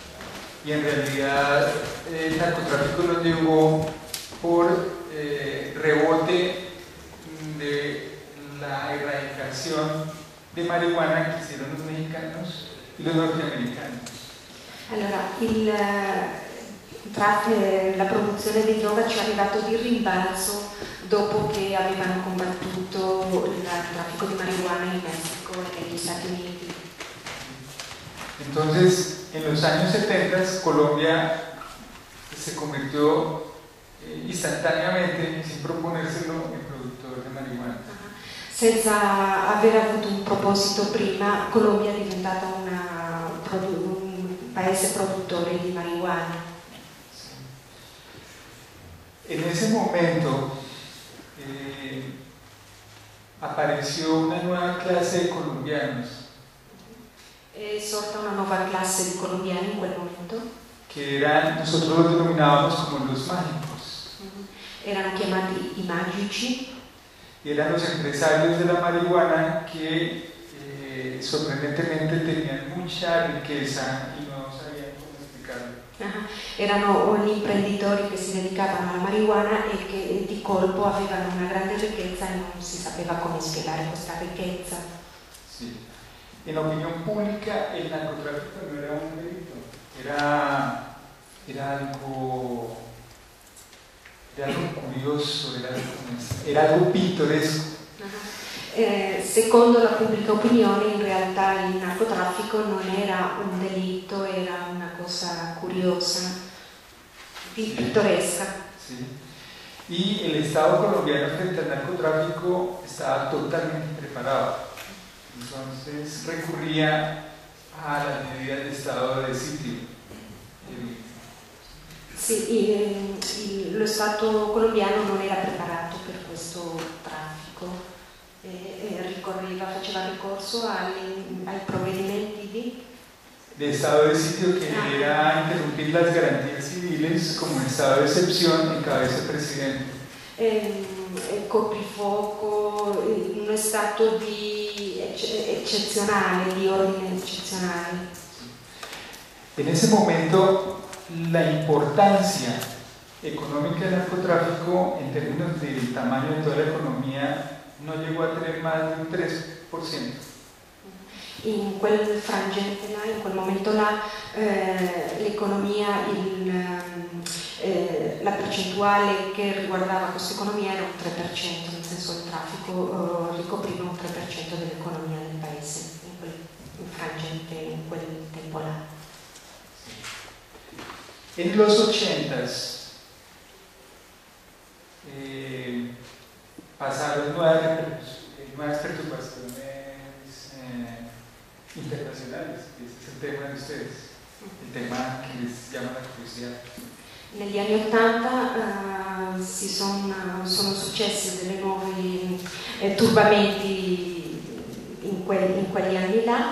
Y en realidad el narcotráfico nos llegó por eh, rebote de la erradicación de marijuana que hicieron los mexicanos y los norteamericanos. Allora, il, tra, eh, la produzione di droga ci è arrivato di rimbalzo dopo che avevano combattuto il traffico di marijuana in Messico e negli Stati Uniti. Entonces, en los años setenta, Colombia se convirtió eh, instantáneamente, sin proponérselo, en productor de marihuana. Senza aver avuto un proposito prima, Colombia è diventata una, un paese produttore di marijuana. En ese momento eh, apareció una nueva clase de colombianos. È sorta una nuova classe di colombiani in quel momento. Que eran, nosotros los denominábamos como los mágicos. Erano chiamati i magici. Y eran los empresarios de la marihuana que eh, sorprendentemente tenían mucha riqueza y no sabían cómo explicarlo. Uh-huh. Erano gli imprenditori che si dedicavano alla marijuana e che di colpo avevano una grande ricchezza e non si sapeva come spiegare questa ricchezza. Sí. En la opinión pública el narcotráfico no era un delito, era, era algo... era algo curioso, era algo, era algo pittoresco. Uh-huh. Eh, secondo la pubblica opinione, in realtà il narcotraffico non era un delitto, era una cosa curiosa, Sí. pittoresca. Sí. Y el Estado colombiano frente al narcotráfico estaba totalmente preparado. Entonces recurría a las medidas de estado de sitio. Sì, il, il, lo Stato colombiano non era preparato per questo traffico e, e ricorreva, faceva ricorso ai, ai provvedimenti di... de estado de sitio, que Ah. era interrumpir las garantías civiles como un estado de excepción en cabeza del presidente. Ehm, il coprifuoco, uno stato di ecce- eccezionale, di ordine eccezionale. En ese momento, la importancia económica del narcotráfico en términos del tamaño de toda la economía no llegó a tener más de un tres por ciento. In quel frangente là, in quel momento là, eh, l'economia, il, eh, la percentuale che riguardava questa economia era un tre per cento, nel senso il traffico eh, ricopriva un tre per cento dell'economia del paese, in quel in frangente, in quel tempo là. En los ochentas eh, pasaron nuevas, eh, nuevas preocupaciones eh, internacionales, que ese es el tema de ustedes, el tema que les llama la curiosidad. Negli anni Ottanta eh, si son, sono successi dei nuovi eh, turbamenti in, que- in quegli anni là.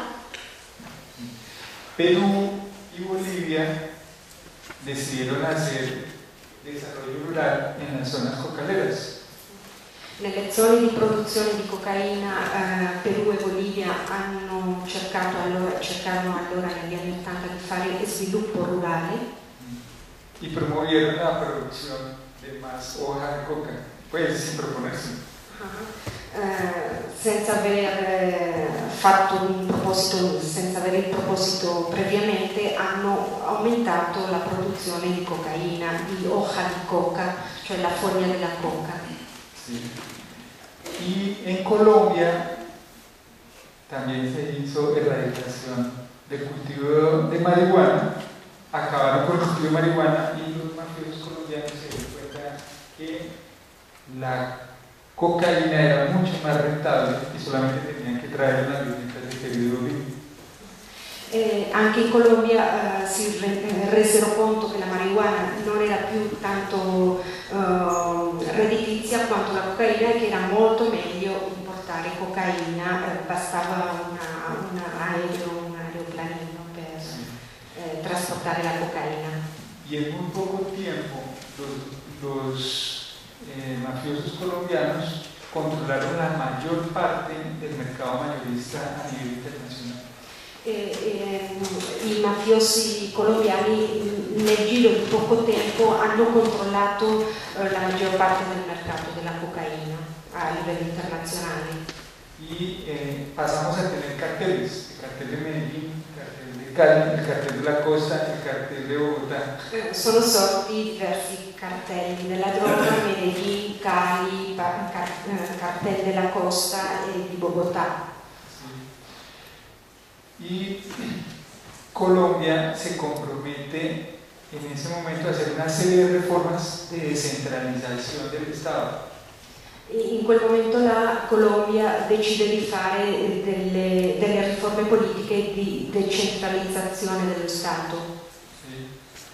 Perú y Bolivia decidieron hacer desarrollo rural en las zonas cocaleras. Nelle zone di produzione di cocaina eh, Perù e Bolivia hanno cercato allora, cercarono allora negli anni Ottanta di fare sviluppo rurale Y promovieron la producción de más hoja de coca, pues sin proponerse. eh, senza aver eh, fatto un proposito, senza avere il proposito previamente, hanno aumentato la produzione di cocaina, di hoja di coca, cioè la foglia della coca. Sí. Y en Colombia también se hizo erradicación del cultivo de marihuana, acabaron con el cultivo de marihuana y los mafiosos colombianos se dieron cuenta que la cocaína era mucho más rentable y solamente tenían que traer unas visitas de querido Bolivia. Eh, anche in Colombia eh, si re- eh, resero conto che la marijuana non era più tanto eh, redditizia quanto la cocaina e che era molto meglio importare cocaina, eh, bastava una, un aereo, un aeroplanino per eh, trasportare la cocaina. Y en muy poco tiempo los, los eh, mafiosos colombianos controlaron la mayor parte del mercado mayorista a nivel internacional. E, e, I mafiosi colombiani nel giro di poco tempo hanno controllato eh, la maggior parte del mercato della cocaina a livello internazionale. Y eh, pasamos a tener carteles, el cartel de Medellín, el cartel de Cali, el cartel de la Costa, el cartel de Bogotá. Sono sorti diversi cartelli della droga, Medellín, Cali, car cartel della Costa e di Bogotá. Sí. Y Colombia se compromete en ese momento a hacer una serie de reformas de descentralización del Estado. In quel momento la Colombia decide di fare delle, delle riforme politiche di decentralizzazione dello Stato. Sí.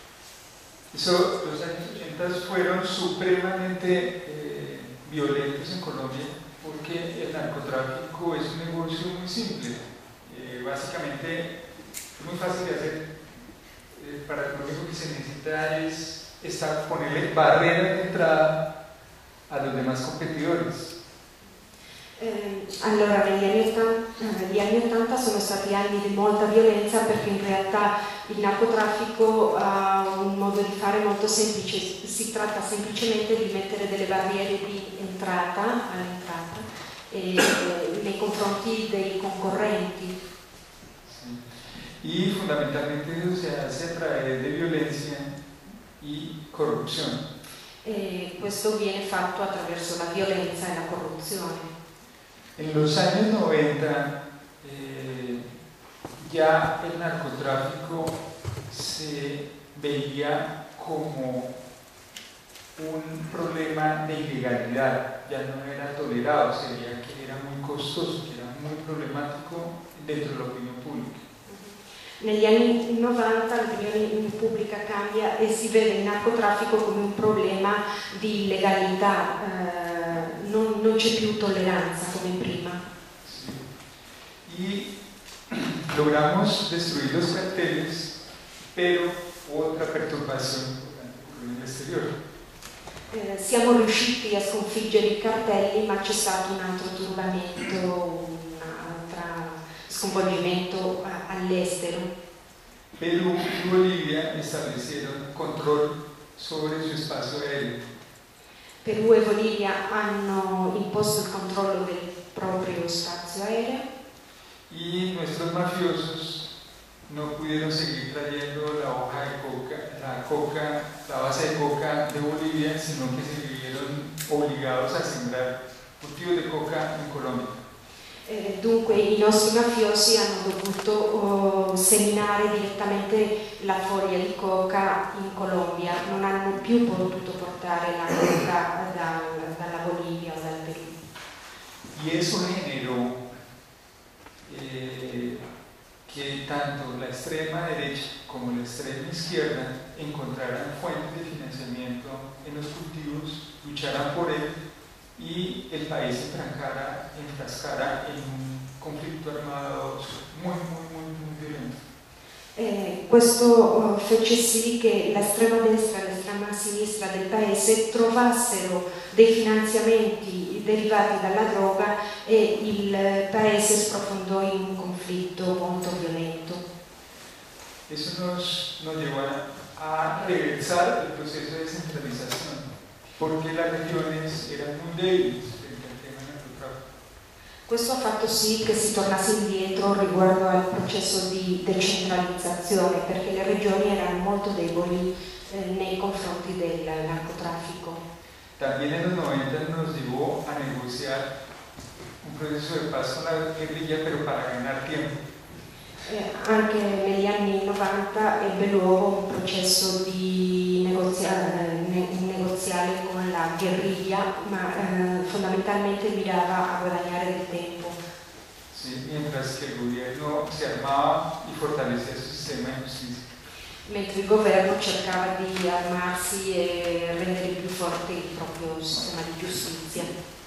Eso, los años ochenta fueron supremamente eh, violentos en Colombia porque el narcotráfico es un negocio muy simple. Eh, básicamente es muy fácil de hacer. Eh, para lo único que se necesita es estar, ponerle barreras de entrada a los demás competidores. Eh, allora, negli anni ottanta, gli anni ottanta sono stati anni di molta violenza perché in realtà il narcotraffico ha un modo di fare molto semplice, si tratta semplicemente di mettere delle barriere di entrata all'entrata e, eh, nei confronti dei concorrenti. Sí. Y fundamentalmente eso se hace a través de violencia y corrupción. E questo viene fatto attraverso la violenza e la corruzione. En los años noventa eh, ya el narcotráfico se veía como un problema de ilegalidad, ya no era tolerado, se veía que era muy costoso, que era muy problemático dentro de la opinión pública. Negli anni novanta l'opinione pubblica cambia e si vede il narcotraffico come un problema di illegalità, eh, non, non c'è più tolleranza come prima. Sí. Y logramos destruir los carteles, pero otra perturbación en el exterior. Eh, siamo riusciti a sconfiggere i cartelli, ma c'è stato un altro turbamento, un altro sconvolgimento all'estero. Perú y Bolivia establecieron control sobre su espacio aéreo. Perù e Bolivia hanno imposto il controllo del proprio spazio aereo. Y nuestros mafiosos no pudieron seguir trayendo la hoja de coca, la coca, la base de coca de Bolivia, sino que se vieron obligados a sembrar cultivos de coca en Colombia. Eh, dunque i nostri mafiosi hanno dovuto oh, seminare direttamente la foglia di coca in Colombia, non hanno più potuto portare la coca da, dalla Bolivia o dal Perù. Y eso generó eh, que tanto la extrema derecha como la extrema izquierda encontraran fuentes de financiamiento en los cultivos, lucharan por él y el país se enfrascara, enfrascara en un conflitto armato muy, muy, muy, muy violento. Eh, questo uh, fece sì che l'estrema destra e l'estrema sinistra del paese trovassero dei finanziamenti derivati dalla droga e il paese sprofondò in un conflitto molto violento. Eso nos, nos llevó a, a regresar el proceso de descentralización, porque las regiones eran muy débiles frente al tema del narcotráfico. Questo ha fatto sì che si tornasse indietro riguardo al processo di decentralizzazione, perché le regioni erano molto deboli eh, nei confronti del narcotraffico. También en los noventa nos llevó a negociar un proceso de paz con la guerrilla, pero para ganar tiempo. Eh, anche negli anni novanta ebbe luogo un processo di negoziale, ne, negoziale con la guerriglia, ma eh, fondamentalmente mirava a guadagnare del tempo. Sí, mientras que el gobierno se armaba y fortalecía su sistema de justicia. Mentre il governo cercava di armarsi e rendere più forte il proprio sistema di giustizia.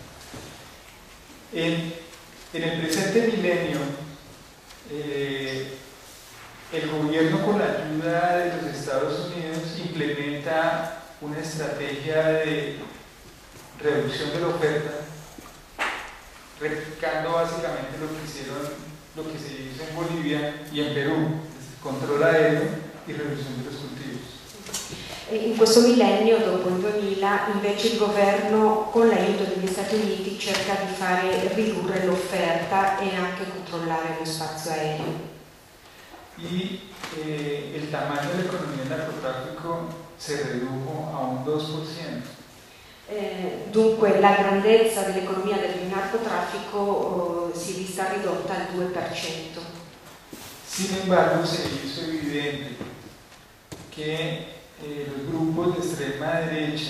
En, en el presente milenio, Eh, el gobierno con la ayuda de los Estados Unidos implementa una estrategia de reducción de la oferta, replicando básicamente lo que hicieron, lo que se hizo en Bolivia y en Perú, control aéreo y reducción de los cultivos. In questo millennio, dopo il duemila, invece il governo, con l'aiuto degli Stati Uniti, cerca di fare ridurre l'offerta e anche controllare lo spazio aereo. Y eh, el tamaño de la economía del narcotráfico se redujo a un dos por ciento. Eh, dunque la grandezza dell'economia del narcotraffico oh, si è vista ridotta al due per cento. Sin embargo, se hizo evidente que eh, los grupos de extrema derecha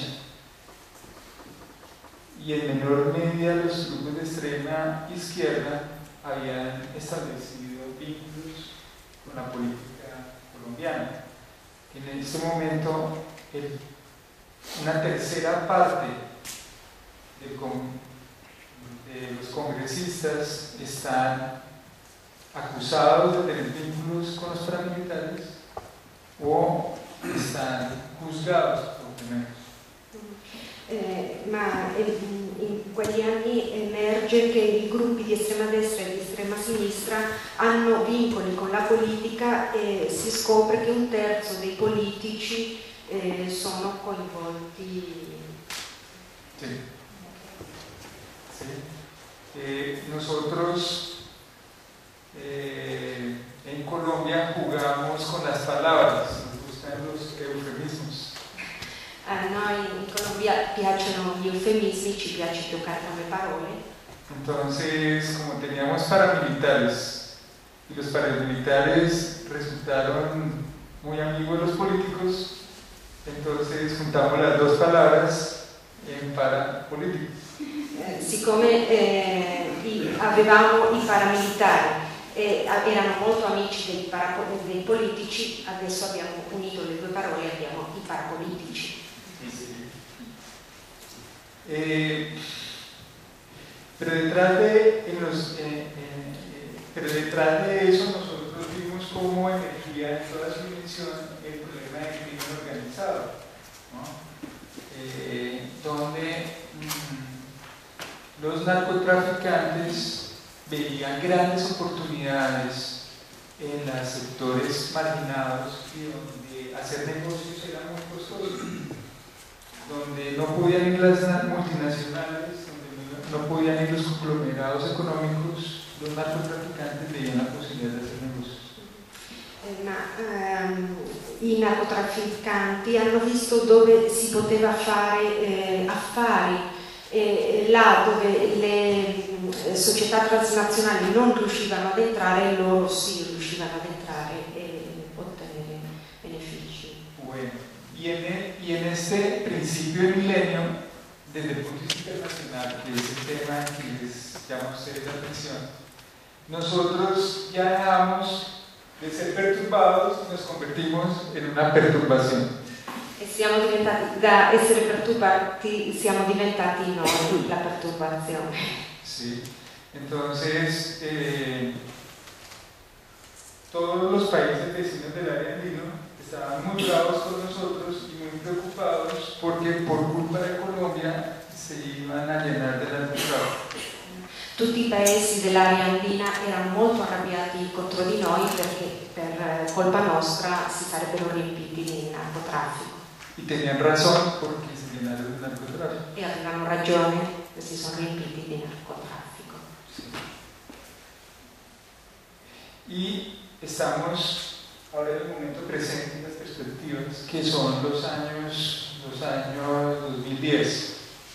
y en menor medida los grupos de extrema izquierda habían establecido vínculos con la política colombiana. En este momento, el, una tercera parte de, de los congresistas están acusados de tener vínculos con los paramilitares o están juzgados por tenerlos. Eh, ma eh, in quegli anni emerge che i gruppi di estrema destra e di estrema sinistra hanno vincoli con la politica e si scopre che un terzo dei politici eh, sono coinvolti. Sí. Sí. Eh, nosotros eh, en Colombia jugamos con las palabras, nos gustan los eufemismos. A noi in Colombia piacciono gli eufemismi, ci piace giocare con le parole. Entonces, como teníamos paramilitares y los paramilitares resultaron muy amigos de los políticos, entonces juntamos las dos palabras en parapolítico. Eh, siccome eh, i, avevamo i paramilitari e erano molto amici dei, dei politici, adesso abbiamo unito le due parole e abbiamo i parapolitici. Eh, pero, detrás de, en los, eh, eh, pero detrás de eso nosotros vimos cómo emergía en toda su dimensión el problema del crimen organizado, ¿no? eh, donde mmm, los narcotraficantes veían grandes oportunidades en los sectores marginados y donde hacer negocios era muy costoso, donde no podían ir las multinacionales, donde no podían ir los conglomerados económicos, los narcotraficantes veían la posibilidad de hacer negocios. Ma ehm, i narcotrafficanti hanno visto dove si poteva fare eh, affari, e là dove le eh, società transnazionali non riuscivano ad entrare, loro sì riuscivano ad entrare e ottenere benefici. Bueno, y en, y en este principio del milenio, desde el punto de vista internacional, que es el tema que les llama a ustedes la atención, nosotros ya dejamos de ser perturbados y nos convertimos en una perturbación. E siamo diventati, da essere perturbati, siamo diventati noi la perturbazione. Sí, entonces eh, todos los países vecinos del área andino estaban muy bravos con nosotros y muy preocupados porque por culpa de Colombia se iban a llenar de narcotráfico. Tutti i paesi dell'area andina erano molto arrabbiati contro di noi perché per colpa nostra si sarebbero riempiti di narcotraffico. Y tenían razón porque se llenaron de narcotráfico. E avevano ragione, si sono riempiti di narcotraffico. Sí. Y estamos ahora en el momento presente en las perspectivas que son los años, los años dos mil diez.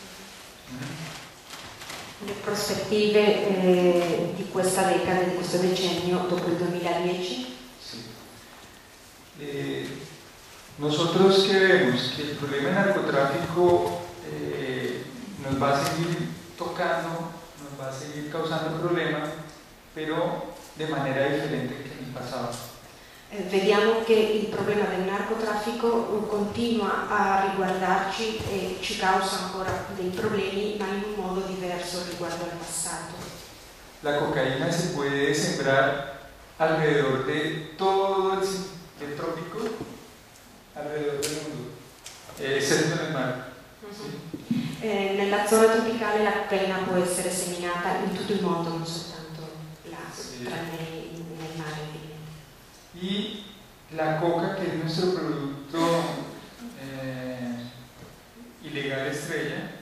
Le prospettive eh, di questa decade, di questo decennio, dopo il duemiladieci. Sí. Eh, nosotros que vemos que el problema del narcotráfico eh, nos va a seguir tocando, nos va a seguir causando problemas, pero de manera diferente que en el pasado. Eh, vediamo che il problema del narcotraffico continua a riguardarci e ci causa ancora dei problemi, ma in un modo diverso riguardo al passato. La cocaína se puede sembrar alrededor de todo el, el trópico, alrededor del mundo, eh, excepto en el mar. ¿Sí? Eh, nella zona tropicale la cocaina può essere seminata in tutto il mondo, non soltanto là, sì. tranne nel mare. Y la coca, que es nuestro producto eh, ilegal estrella,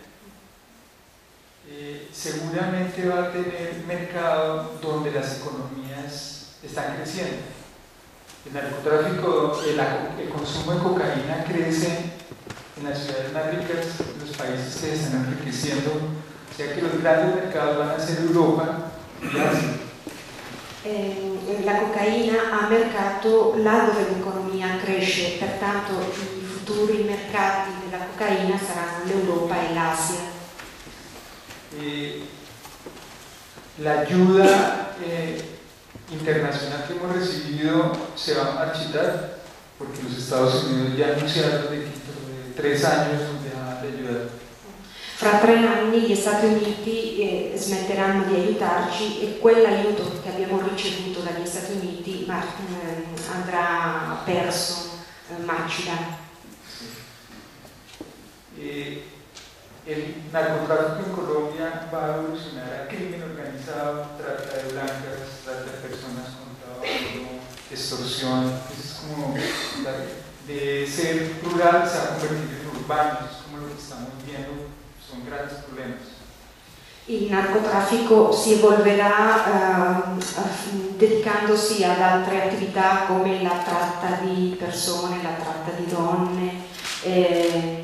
eh, seguramente va a tener mercado donde las economías están creciendo. El narcotráfico, el, el consumo de cocaína crece en las ciudades más ricas, en los países que están enriqueciendo, o sea que los grandes mercados van a ser Europa y Asia. Eh, la cocaina ha mercato là dove l'economia cresce, pertanto i futuri mercati della cocaina saranno l'Europa e l'Asia. Eh, la ayuda eh, internacional que hemos recibido se va a marchitar porque los Estados Unidos ya anunciaron de que dentro de tres años nos dejan de ayudar. Fra tre anni gli Stati Uniti eh, smetteranno di aiutarci e quell'aiuto che abbiamo ricevuto dagli Stati Uniti ma, eh, andrà perso, eh, marcirà. Eh, el narcotráfico en Colombia va a evolucionar a crimen organizado, trata de blancas, trata de personas con trabajo, extorsión. Es como de ser rural se va a convertir en urbano, es como lo que estamos viendo, son grandes problemas. Il narcotraffico si evolverà eh, dedicandosi ad altre attività come la tratta di persone, la tratta di donne. Eh,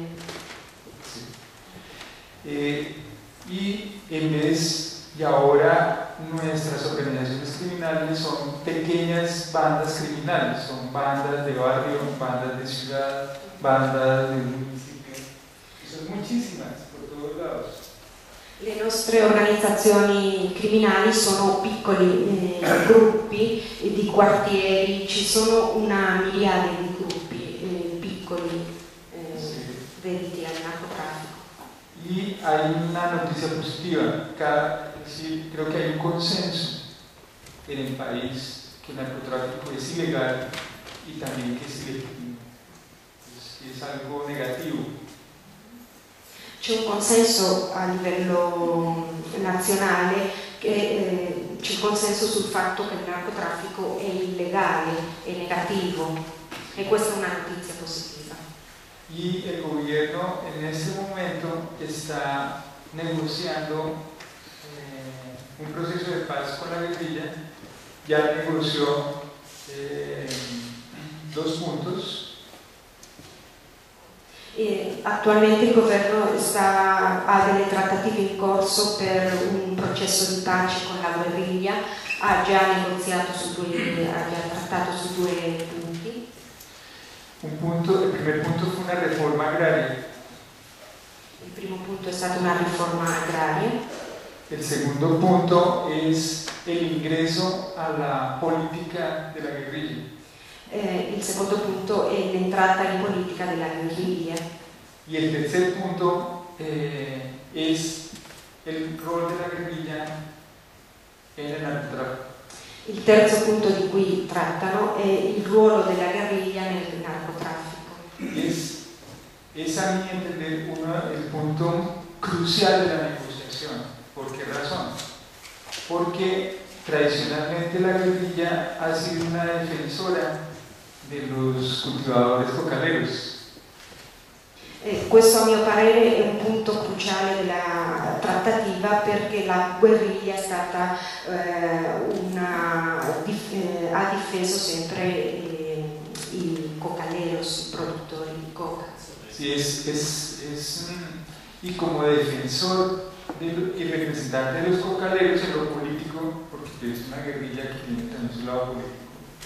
Eh, y en vez, y ahora nuestras organizaciones criminales son pequeñas bandas criminales, son bandas de barrio, bandas de ciudad, bandas de municipio, y son muchísimas por todos lados. Le nostre organizzazioni criminali sono piccoli eh, gruppi di quartieri, ci sono una miriade di gruppi eh, piccoli eh, Sí. dediti al narcotraffico. Y hay una noticia positiva, cada, sí, creo que hay un consenso en el país que el narcotráfico es ilegal y también que es ilegítimo, es, es algo negativo. C'è un consenso a livello nazionale, che, eh, c'è un consenso sul fatto che il narcotraffico è illegale, è negativo e questa è una notizia positiva. Y el gobierno en este momento está negociando eh, un proceso de paz con la guerrilla, ya negoció eh, dos puntos. E attualmente il governo sta, ha delle trattative in corso per un processo di pace con la guerriglia, ha già negoziato su due, ha già trattato su due punti. Un punto, el primer punto fue una reforma agraria. Il primo punto è stata una riforma agraria. El segundo punto es el ingreso a la política de la guerrilla. Eh, il secondo punto è l'entrata in politica della guerriglia. Y el tercer punto eh, es el rol de la guerrilla en el narcotráfico. Il terzo punto di cui trattano è il ruolo della guerriglia nel narcotraffico. Es, es a mi entender uno, el punto crucial de la negociación. ¿Por qué razón? Porque tradicionalmente la guerrilla ha sido una defensora de los cultivadores cocaleros. Eh, questo a mio parere è un punto cruciale della trattativa perché la guerriglia è stata eh, una, dif, eh, ha difeso sempre eh, i cocaleros, i produttori di coca. Sí, es, es, es, y como defensor de, y representante de los cocaleros en lo político, porque es una guerrilla que tiene también su lado político,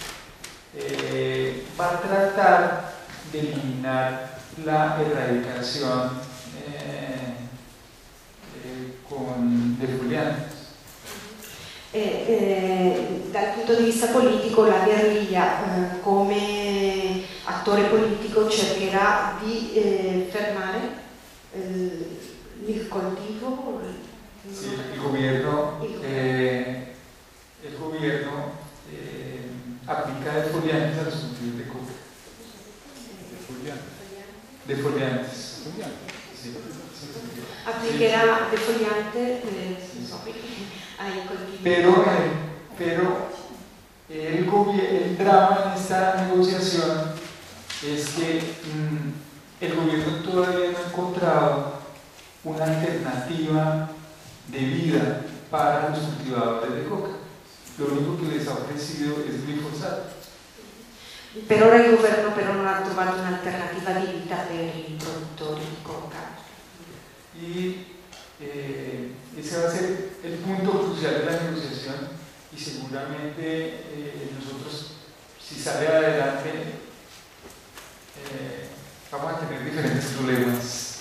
eh, va a tratar de eliminar la erradicación eh, eh, con defoliantes. Eh, eh, dal punto di vista politico la guerriglia eh, come attore politico cercherà di eh, fermare eh, il coltivo. Sí, el gobierno, eh, el gobierno eh, aplica defoliantes a los cultivos de coca. Defoliantes. Sí. Applicherà defoliante eh, ai coltivi. Pero, eh, pero el, el drama en esta negociación es que mmm, el gobierno todavía no ha encontrado una alternativa de vida para los cultivadores de coca. Lo único que les ha ofrecido es glifosato. Per ora il governo però non ha trovato un'alternativa di vita per i produttori di coca. Y eh, ese va a ser el punto crucial de la negociación y seguramente eh, nosotros, si sale adelante, eh, vamos a tener diferentes problemas.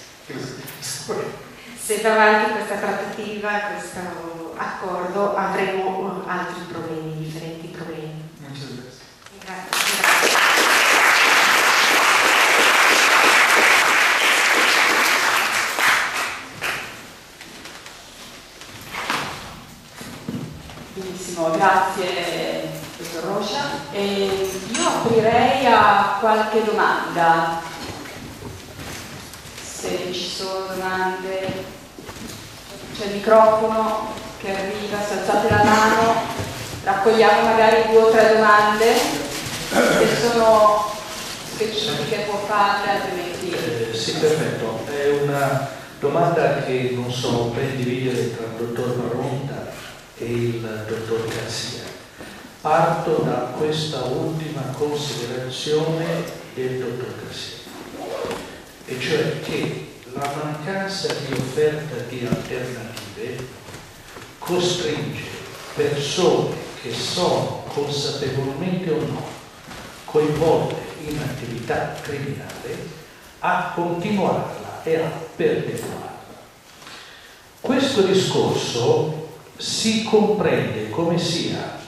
Se va avanti questa trattativa, questo accordo, avremo altri problemi, differenti problemi. Muchas gracias. Grazie. Benissimo, grazie dottor Rocha. E io aprirei a qualche domanda, se ci sono domande. C'è il microfono che arriva, se alzate la mano raccogliamo magari due o tre domande, se sono specifiche può farle, altrimenti... Eh, sì, perfetto. È una domanda che non so ben dividere tra il dottor Maronta e il dottor Garcia. Parto da questa ultima considerazione del dottor Garcia, e cioè che la mancanza di offerta di alternative costringe persone che sono consapevolmente o no coinvolte in attività criminale a continuarla e a perpetuarla. Questo discorso si comprende come sia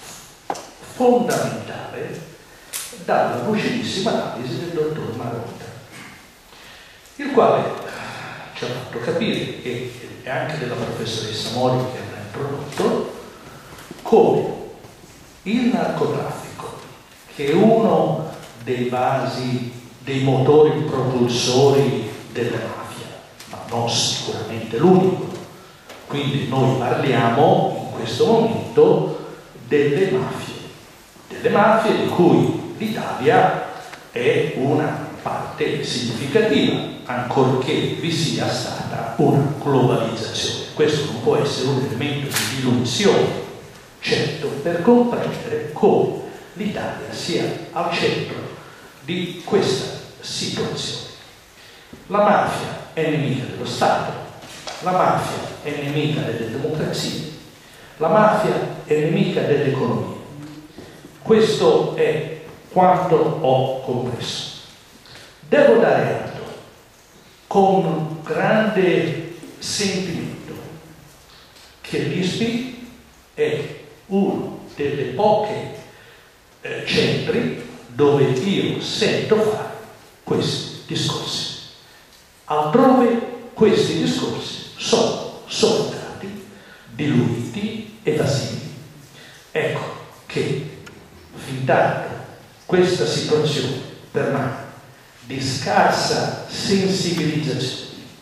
fondamentale dalla lucidissima analisi del dottor Maronta, il quale ci ha fatto capire, e anche della professoressa Mori che ha introdotto, come il narcotraffico, che è uno dei vasi, dei motori propulsori della mafia, ma non sicuramente l'unico. Quindi noi parliamo in questo momento delle mafie, delle mafie di cui l'Italia è una parte significativa, ancorché vi sia stata una globalizzazione. Questo non può essere un elemento di diluzione, certo, per comprendere come l'Italia sia al centro di questa situazione. La mafia è nemica dello Stato, la mafia è nemica delle democrazie, la mafia è nemica dell'economia. Questo è quanto ho compreso. Devo dare atto con grande sentimento che l'I S P I è uno delle poche eh, centri dove io sento fare questi discorsi. Altrove questi discorsi sono soffocati, diluiti, evasivi. Ecco che fin tanto questa situazione permane di scarsa sensibilizzazione,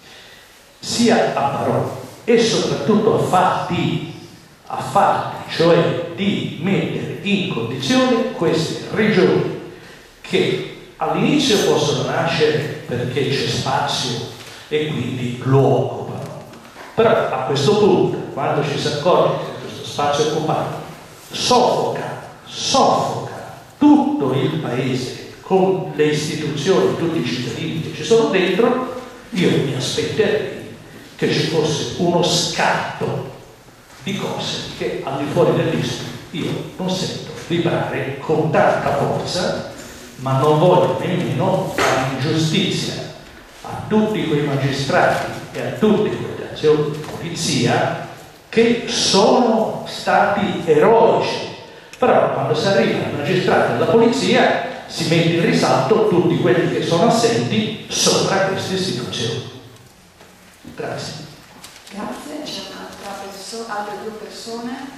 sia a parole e soprattutto a fatti, a fatti, cioè di mettere in condizione queste regioni che all'inizio possono nascere perché c'è spazio e quindi lo occupano, però a questo punto, quando ci si accorge che questo spazio occupato soffoca, soffoca tutto il paese con le istituzioni, tutti i cittadini che ci sono dentro, io mi aspetterei che ci fosse uno scatto di cose che al di fuori dell'I S P I io non sento vibrare con tanta forza, ma non voglio nemmeno fare ingiustizia a tutti quei magistrati e a tutte quelle azioni di polizia che sono stati eroici, però quando si arriva ai magistrati della polizia si mette in risalto tutti quelli che sono assenti sopra queste istituzioni. Grazie. Grazie, c'è un'altra persona, altre due persone.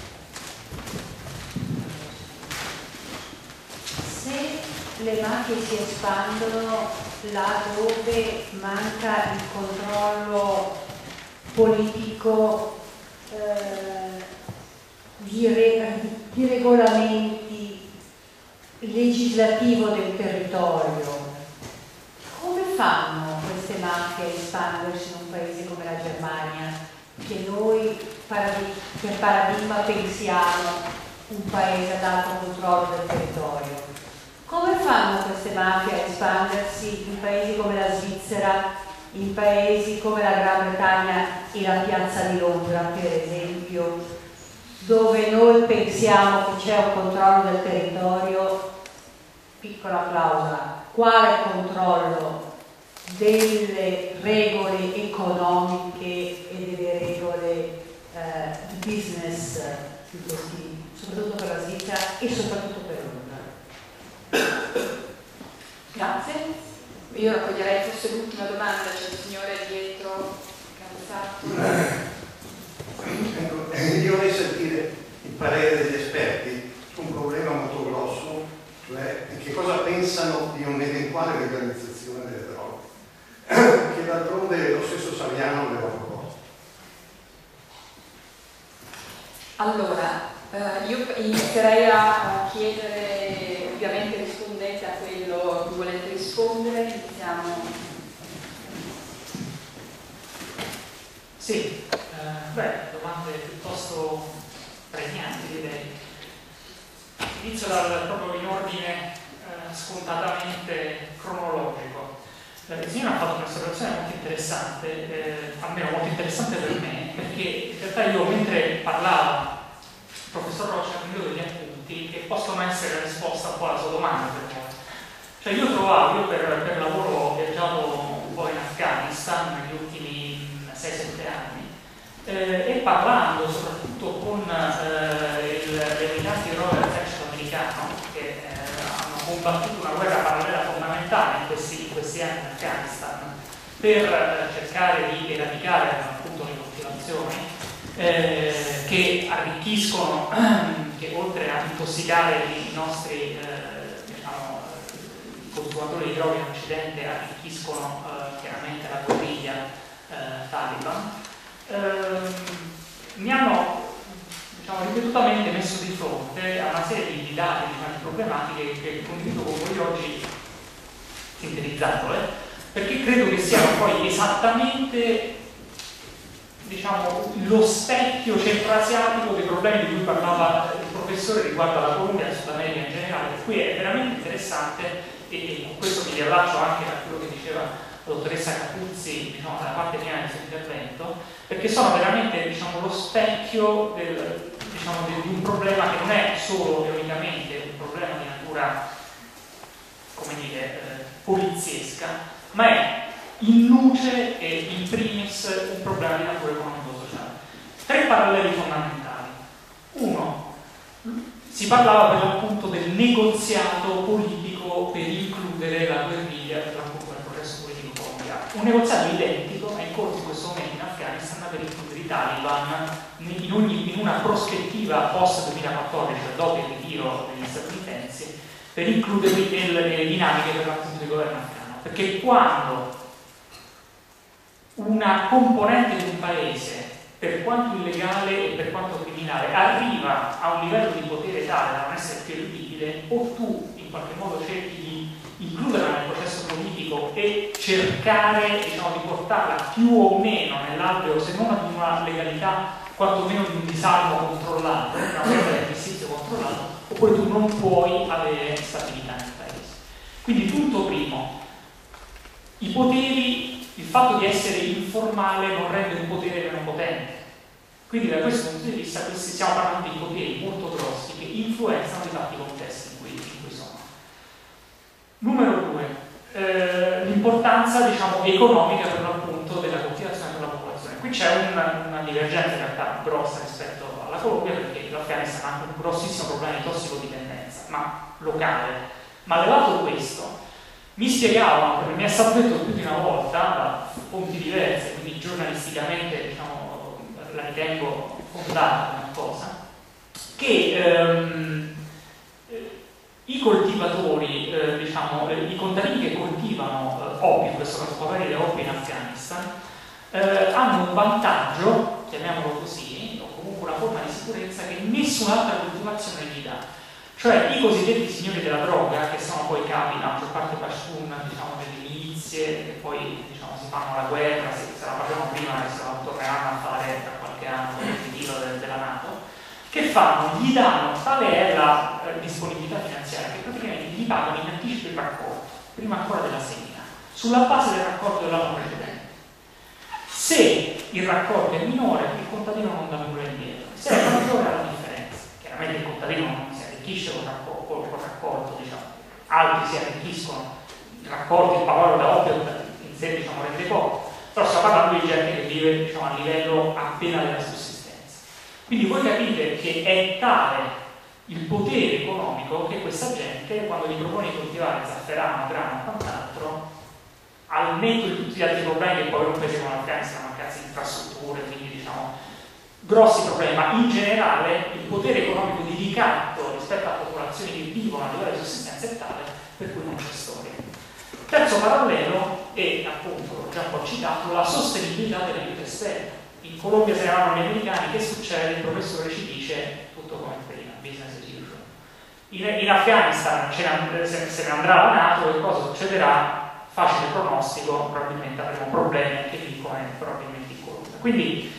Se le mafie si espandono là dove manca il controllo politico eh, di, re, di regolamenti legislativo del territorio, come fanno queste mafie a espandersi in un paese come la Germania, che noi paradi- per paradigma pensiamo un paese ad alto controllo del territorio? Come fanno queste mafie a espandersi in paesi come la Svizzera, in paesi come la Gran Bretagna e la piazza di Londra, per esempio, dove noi pensiamo che c'è un controllo del territorio? Piccola clausola, quale controllo delle regole economiche e delle regole eh, di business di questi, soprattutto per la Svizzera e soprattutto per Londra? Grazie. Io raccoglierei forse l'ultima domanda, c'è il signore dietro Canzati. Ecco, io vorrei sentire il parere degli esperti su un problema molto grosso, cioè che cosa pensano di un'eventuale legalizzazione delle droghe, che d'altronde lo stesso Saviano aveva proposto. Allora, eh, io inizierei a, a chiedere, ovviamente rispondete a quello a cui volete rispondere, iniziamo. Sì, eh, beh, domande piuttosto pregnanti direi. Inizio dal, proprio in ordine eh, scontatamente cronologico. Eh, il signore ha fatto un'osservazione molto interessante, eh, almeno molto interessante per me, perché in realtà io mentre parlava il professor Roccia mi do degli appunti che possono essere la risposta un po' alla sua domanda per voi. Cioè io trovavo, io per, per lavoro ho viaggiato un po' in Afghanistan negli ultimi sei sette anni eh, e parlando soprattutto con eh, l'Emirati Royal Esercito americano che eh, hanno combattuto una guerra parallela fondamentale in questi, in questi anni in Afghanistan per eh, cercare di eradicare appunto le coltivazioni eh, che arricchiscono, che oltre a intossicare i nostri eh, diciamo, consumatori di droga in Occidente arricchiscono eh, chiaramente la guerriglia Eh, Taliban, eh, mi hanno diciamo, ripetutamente messo di fronte a una serie di dati, di problematiche che condivido con voi oggi sintetizzandole, perché credo che siano poi esattamente diciamo, lo specchio centroasiatico dei problemi di cui parlava il professore riguardo alla Colombia e al Sud America in generale, per cui è veramente interessante e, e con questo mi riallaccio anche a quello che diceva la dottoressa Capuzzi, diciamo, dalla parte prima del suo intervento, perché sono veramente diciamo, lo specchio del, diciamo, di un problema che non è solo e unicamente un problema di natura, come dire, eh, poliziesca, ma è in luce e in primis un problema di natura economico-sociale. Tre paralleli fondamentali. Uno, si parlava per l'appunto del negoziato politico per includere la guerriglia per l'appunto nel processo politico colombiano. Un negoziato identico è in corso in questo momento in Afghanistan per includere i Taliban in, ogni, in una prospettiva post duemilaquattordici, cioè dopo il ritiro degli statunitensi, per includerli nelle dinamiche per l'appunto di governo afghano. Perché quando una componente di un paese, per quanto illegale e per quanto criminale, arriva a un livello di potere tale da non essere più eludibile, o tu in qualche modo cerchi di includerla nel processo politico e cercare diciamo, di portarla più o meno nell'alveo, se non di una legalità, quantomeno di un disarmo controllato, una sorta di esercizio controllato, oppure tu non puoi avere stabilità nel paese. Quindi punto primo, i poteri, il fatto di essere informale non rende un potere meno potente. Quindi da questo punto di vista questi, stiamo parlando di poteri molto grossi che influenzano i tanti contesti in cui, in cui sono. Numero due, eh, l'importanza diciamo, economica per l'appunto della coltivazione per la popolazione. Qui c'è una, una divergenza in realtà grossa rispetto alla Colombia, perché l'Afghanistan ha un grossissimo problema di tossicodipendenza, ma locale. Ma levato questo, mi spiegavano, perché mi è stato detto più di una volta da fonti diverse, quindi giornalisticamente diciamo, la ritengo fondata una cosa, che ehm, i coltivatori, eh, diciamo, eh, i contadini che coltivano eh, oppio, in questo caso paperire oppio in Afghanistan, eh, hanno un vantaggio, chiamiamolo così, o comunque una forma di sicurezza che nessun'altra coltivazione gli dà. Cioè i cosiddetti signori della droga, che sono poi capi, la maggior parte Pashtun, diciamo, delle milizie milizie che poi diciamo, si fanno la guerra, se, se la facevano prima e se la torneranno a fare tra qualche anno con il ritiro de, della NATO, che fanno, gli danno, tale è la eh, disponibilità finanziaria, che praticamente gli pagano in anticipo il raccolto, prima ancora della semina, sulla base del raccolto dell'anno precedente. Se il raccolto è minore, il contadino non dà nulla indietro, se è maggiore ha la differenza. Chiaramente il contadino non si arricchisce col raccolto, col raccolto diciamo. Altri si arricchiscono, il raccolto, il paolo da ovvio in sé diciamo, rende poco, però stiamo parlando di gente che vive diciamo, a livello appena della sussistenza. Quindi voi capite che è tale il potere economico che questa gente, quando gli propone di coltivare zafferano, grano e quant'altro, al netto di tutti gli altri problemi che poi un paese come l'Afghanistan, mancanza di infrastrutture, quindi diciamo grossi problemi, ma in generale il potere economico di ricatto rispetto a popolazioni che vivono a livello di sussistenza è tale per cui non c'è storia. Terzo parallelo è appunto, l'ho già un po' citato, la sostenibilità dell'aiuto esterno. In Colombia se ne vanno gli americani, che succede? Il professore ci dice tutto come prima, business as usual. In, in Afghanistan ne, se, se ne andrà la NATO, che cosa succederà? Facile pronostico, probabilmente avremo problemi anche lì come probabilmente in Colombia. Quindi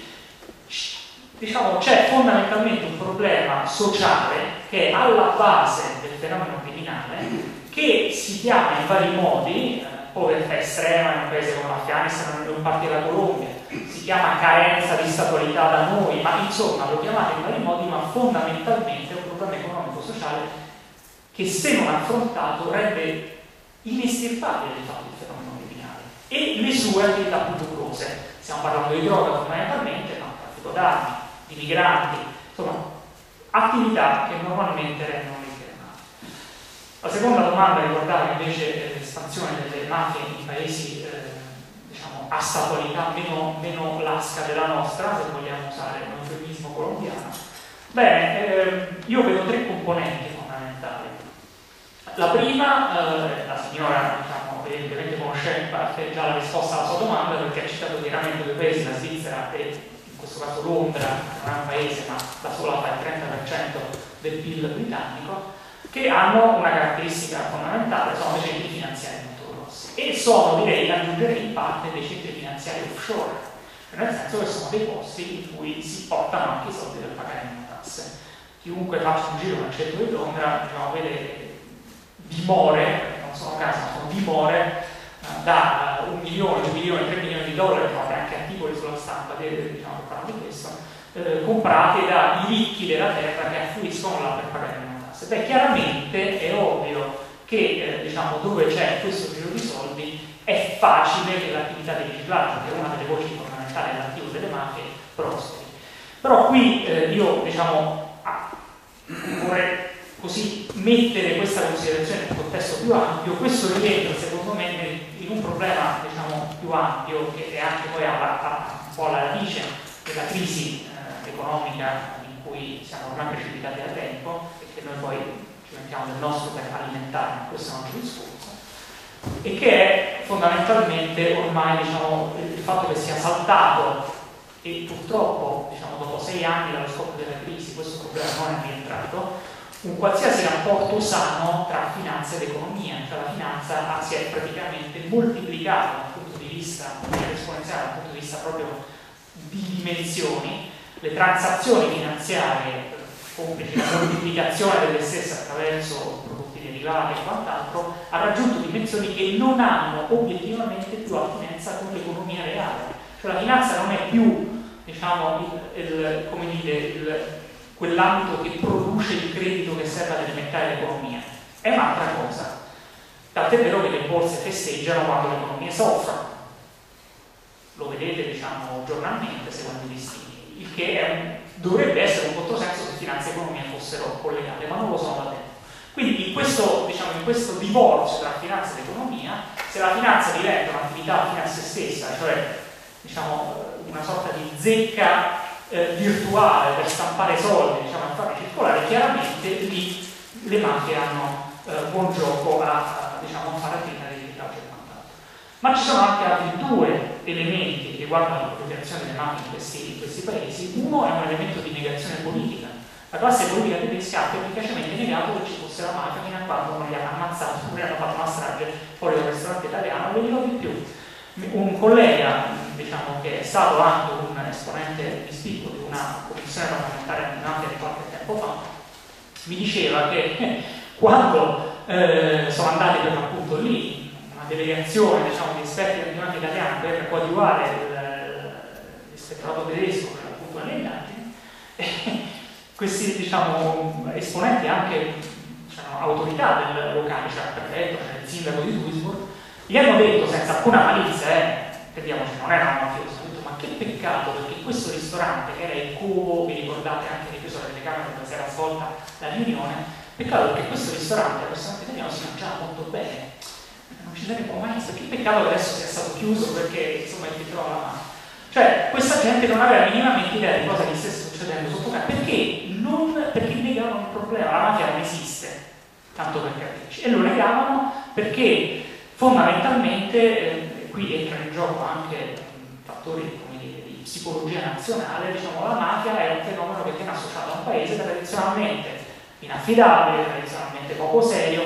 diciamo c'è fondamentalmente un problema sociale che è alla base del fenomeno criminale, che si chiama in vari modi, eh, povertà estrema in un paese come l'Afghanistan, in parte della Colombia, si chiama carenza di statualità da noi, ma insomma lo chiamate in vari modi, ma fondamentalmente è un problema economico-sociale che se non affrontato rende inestirpabile di fatto il fenomeno criminale e le sue attività più dolorose. Stiamo parlando di droga fondamentalmente, ma traffico d'armi, di migranti, insomma attività che normalmente rendono l'infernato. La seconda domanda riguardava invece l'espansione delle mafie in paesi eh, diciamo a statualità meno, meno lasca della nostra, se vogliamo usare un eufemismo colombiano. Bene, eh, io vedo tre componenti fondamentali. La prima, eh, la signora diciamo, evidentemente conosce in parte già la risposta alla sua domanda perché ha citato chiaramente due paesi, la Svizzera e in questo caso Londra, non è un paese ma da sola fa il trenta per cento del P I L britannico, che hanno una caratteristica fondamentale, sono dei centri finanziari molto grossi e sono, direi, aggiungerei in parte dei centri finanziari offshore, nel senso che sono dei posti in cui si portano anche i soldi per pagare meno tasse. Chiunque faccia un giro nel centro di Londra diciamo, vede dimore, perché non sono case, ma sono dimore uh, da uh, un milione, due milioni, tre milioni di dollari, trovate anche articoli sulla stampa diciamo, che parlano di questo, eh, comprati dai ricchi della terra che affluiscono là per pagare meno tasse. Beh, chiaramente è ovvio che eh, diciamo, dove c'è questo giro di soldi è facile che l'attività di riciclaggio, che è una delle voci fondamentali dell'attivo delle mafie, prosperi. Però qui eh, io diciamo, ah, vorrei così mettere questa considerazione in un contesto più ampio. Questo rientra secondo me in un problema diciamo, più ampio che è anche poi alla, a, un po' alla radice della crisi eh, economica in cui siamo ormai precipitati da tempo e che noi poi ci mettiamo del nostro per alimentare, ma questo è un altro discorso, e che è fondamentalmente ormai diciamo, il fatto che sia saltato e purtroppo diciamo, dopo sei anni dallo scoppio della crisi questo problema non è rientrato, un qualsiasi rapporto sano tra finanza ed economia, cioè la finanza si è praticamente moltiplicata dal punto di vista esponenziale, dal punto di vista proprio di dimensioni, le transazioni finanziarie, complici la moltiplicazione delle stesse attraverso prodotti derivati e quant'altro, ha raggiunto dimensioni che non hanno obiettivamente più attinenza con l'economia reale. Cioè la finanza non è più, diciamo, il, il, come dire, il quell'ambito che produce il credito che serve ad alimentare l'economia, è un'altra cosa. Tant'è vero che le borse festeggiano quando l'economia soffre. Lo vedete, diciamo, giornalmente, secondo i listini, il che è un, dovrebbe essere un controsenso se finanza e economia fossero collegate, ma non lo sono da tempo. Quindi in questo, diciamo, in questo divorzio tra finanza ed economia, se la finanza diventa un'attività fine a se stessa, cioè diciamo, una sorta di zecca Eh, virtuale per stampare soldi, diciamo, a farli circolare, chiaramente lì le mafie hanno eh, buon gioco a, a, diciamo, a fare attività di riciclaggio e quant'altro. Ma ci sono anche altri due elementi che riguardano la proliferazione delle mafie in questi, in questi paesi. Uno è un elemento di negazione politica. La classe politica tedesca ha efficacemente negato che ci fosse la mafia fino a quando non li hanno ammazzato, oppure hanno fatto una strage fuori dal ristorante italiano, e ve ne dirò di più. Un collega, diciamo, che è stato anche un esponente distinto di una commissione parlamentare antimafia di qualche tempo fa, mi diceva che eh, quando eh, sono andati per l'appunto lì, una delegazione, diciamo, di esperti antimafia italiani per coadiuvare l'ispettorato tedesco per l'appunto alle indagini, eh, questi, diciamo, esponenti anche, diciamo, autorità del locale, cioè il prefetto, cioè il sindaco di Duisburg, gli hanno detto senza alcuna malizia, eh, vediamoci, non era mafioso, hanno detto ma che peccato, perché questo ristorante che era il Covo, vi ricordate anche ripreso la telecamera dove si era svolta la riunione, peccato perché questo ristorante, il ristorante italiano, si mangiava molto bene, non ci saremmo mai visto, che peccato che adesso sia stato chiuso perché insomma il titolo la mano. Cioè questa gente non aveva minimamente idea di cosa gli stesse succedendo sotto casa, perché, non, perché negavano il problema, la mafia non esiste, tanto per capirci, e lo negavano perché fondamentalmente, eh, qui entrano in gioco anche um, fattori, come dire, di psicologia nazionale, diciamo, la mafia è un fenomeno che viene associato a un paese tradizionalmente inaffidabile, tradizionalmente poco serio.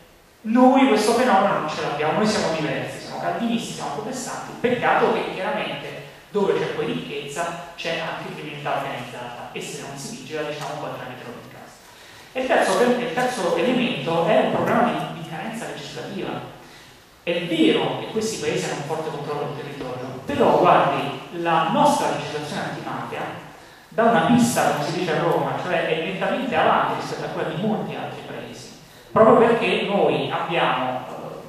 Noi questo fenomeno non ce l'abbiamo, noi siamo diversi, siamo calvinisti, siamo protestanti, peccato che chiaramente dove c'è poi ricchezza c'è anche criminalità organizzata e se non si vigila, diciamo, poi te la ritrovi in casa. E il terzo, il terzo elemento è un problema di, di carenza legislativa. È vero che questi paesi hanno un forte controllo del territorio, però guardi, la nostra legislazione antimafia dà una pista, come si dice a Roma, cioè è nettamente avanti rispetto a quella di molti altri paesi, proprio perché noi abbiamo,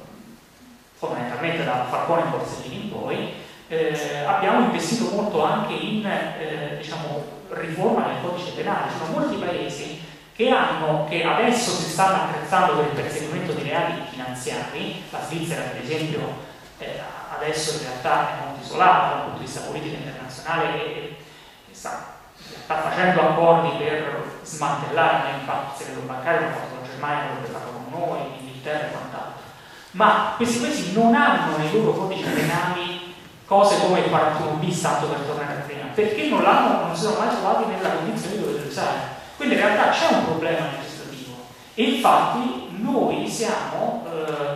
eh, fondamentalmente da Falcone e Borsellino in poi, eh, abbiamo investito molto anche in eh, diciamo, riforma del codice penale. Ci sono molti paesi che, hanno, che adesso si stanno attrezzando per il perseguimento di reati finanziari. La Svizzera, per esempio, eh, adesso in realtà è molto isolata dal punto di vista politico internazionale e, e sta, sta facendo accordi per smantellare l'impatto del segreto bancario, come ha fatto la Germania, quello che ha fatto con noi, l'Inghilterra e quant'altro. Ma questi paesi non hanno nei loro codici penali cose come il quarantuno bis, tanto per tornare a prima, perché non, non si sono mai trovati nella condizione di doverlo usare. Quindi in realtà c'è un problema legislativo e infatti noi siamo, eh,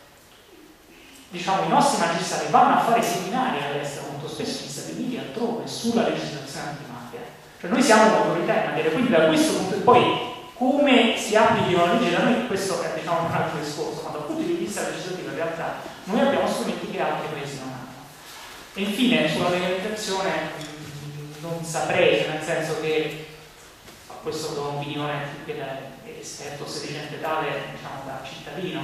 diciamo, i nostri magistrati vanno a fare seminari all'estero, molto spesso negli Stati Uniti e altrove, sulla legislazione antimafia. Cioè noi siamo un'autorità in materia, quindi da questo punto, poi come si applichi una legge da noi, questo è, diciamo, un altro discorso, ma dal punto di vista legislativo in realtà noi abbiamo strumenti che altri paesi non hanno. E infine sulla legalizzazione non saprei, nel senso che questo do un'opinione più che da esperto sedicente tale, diciamo, da cittadino.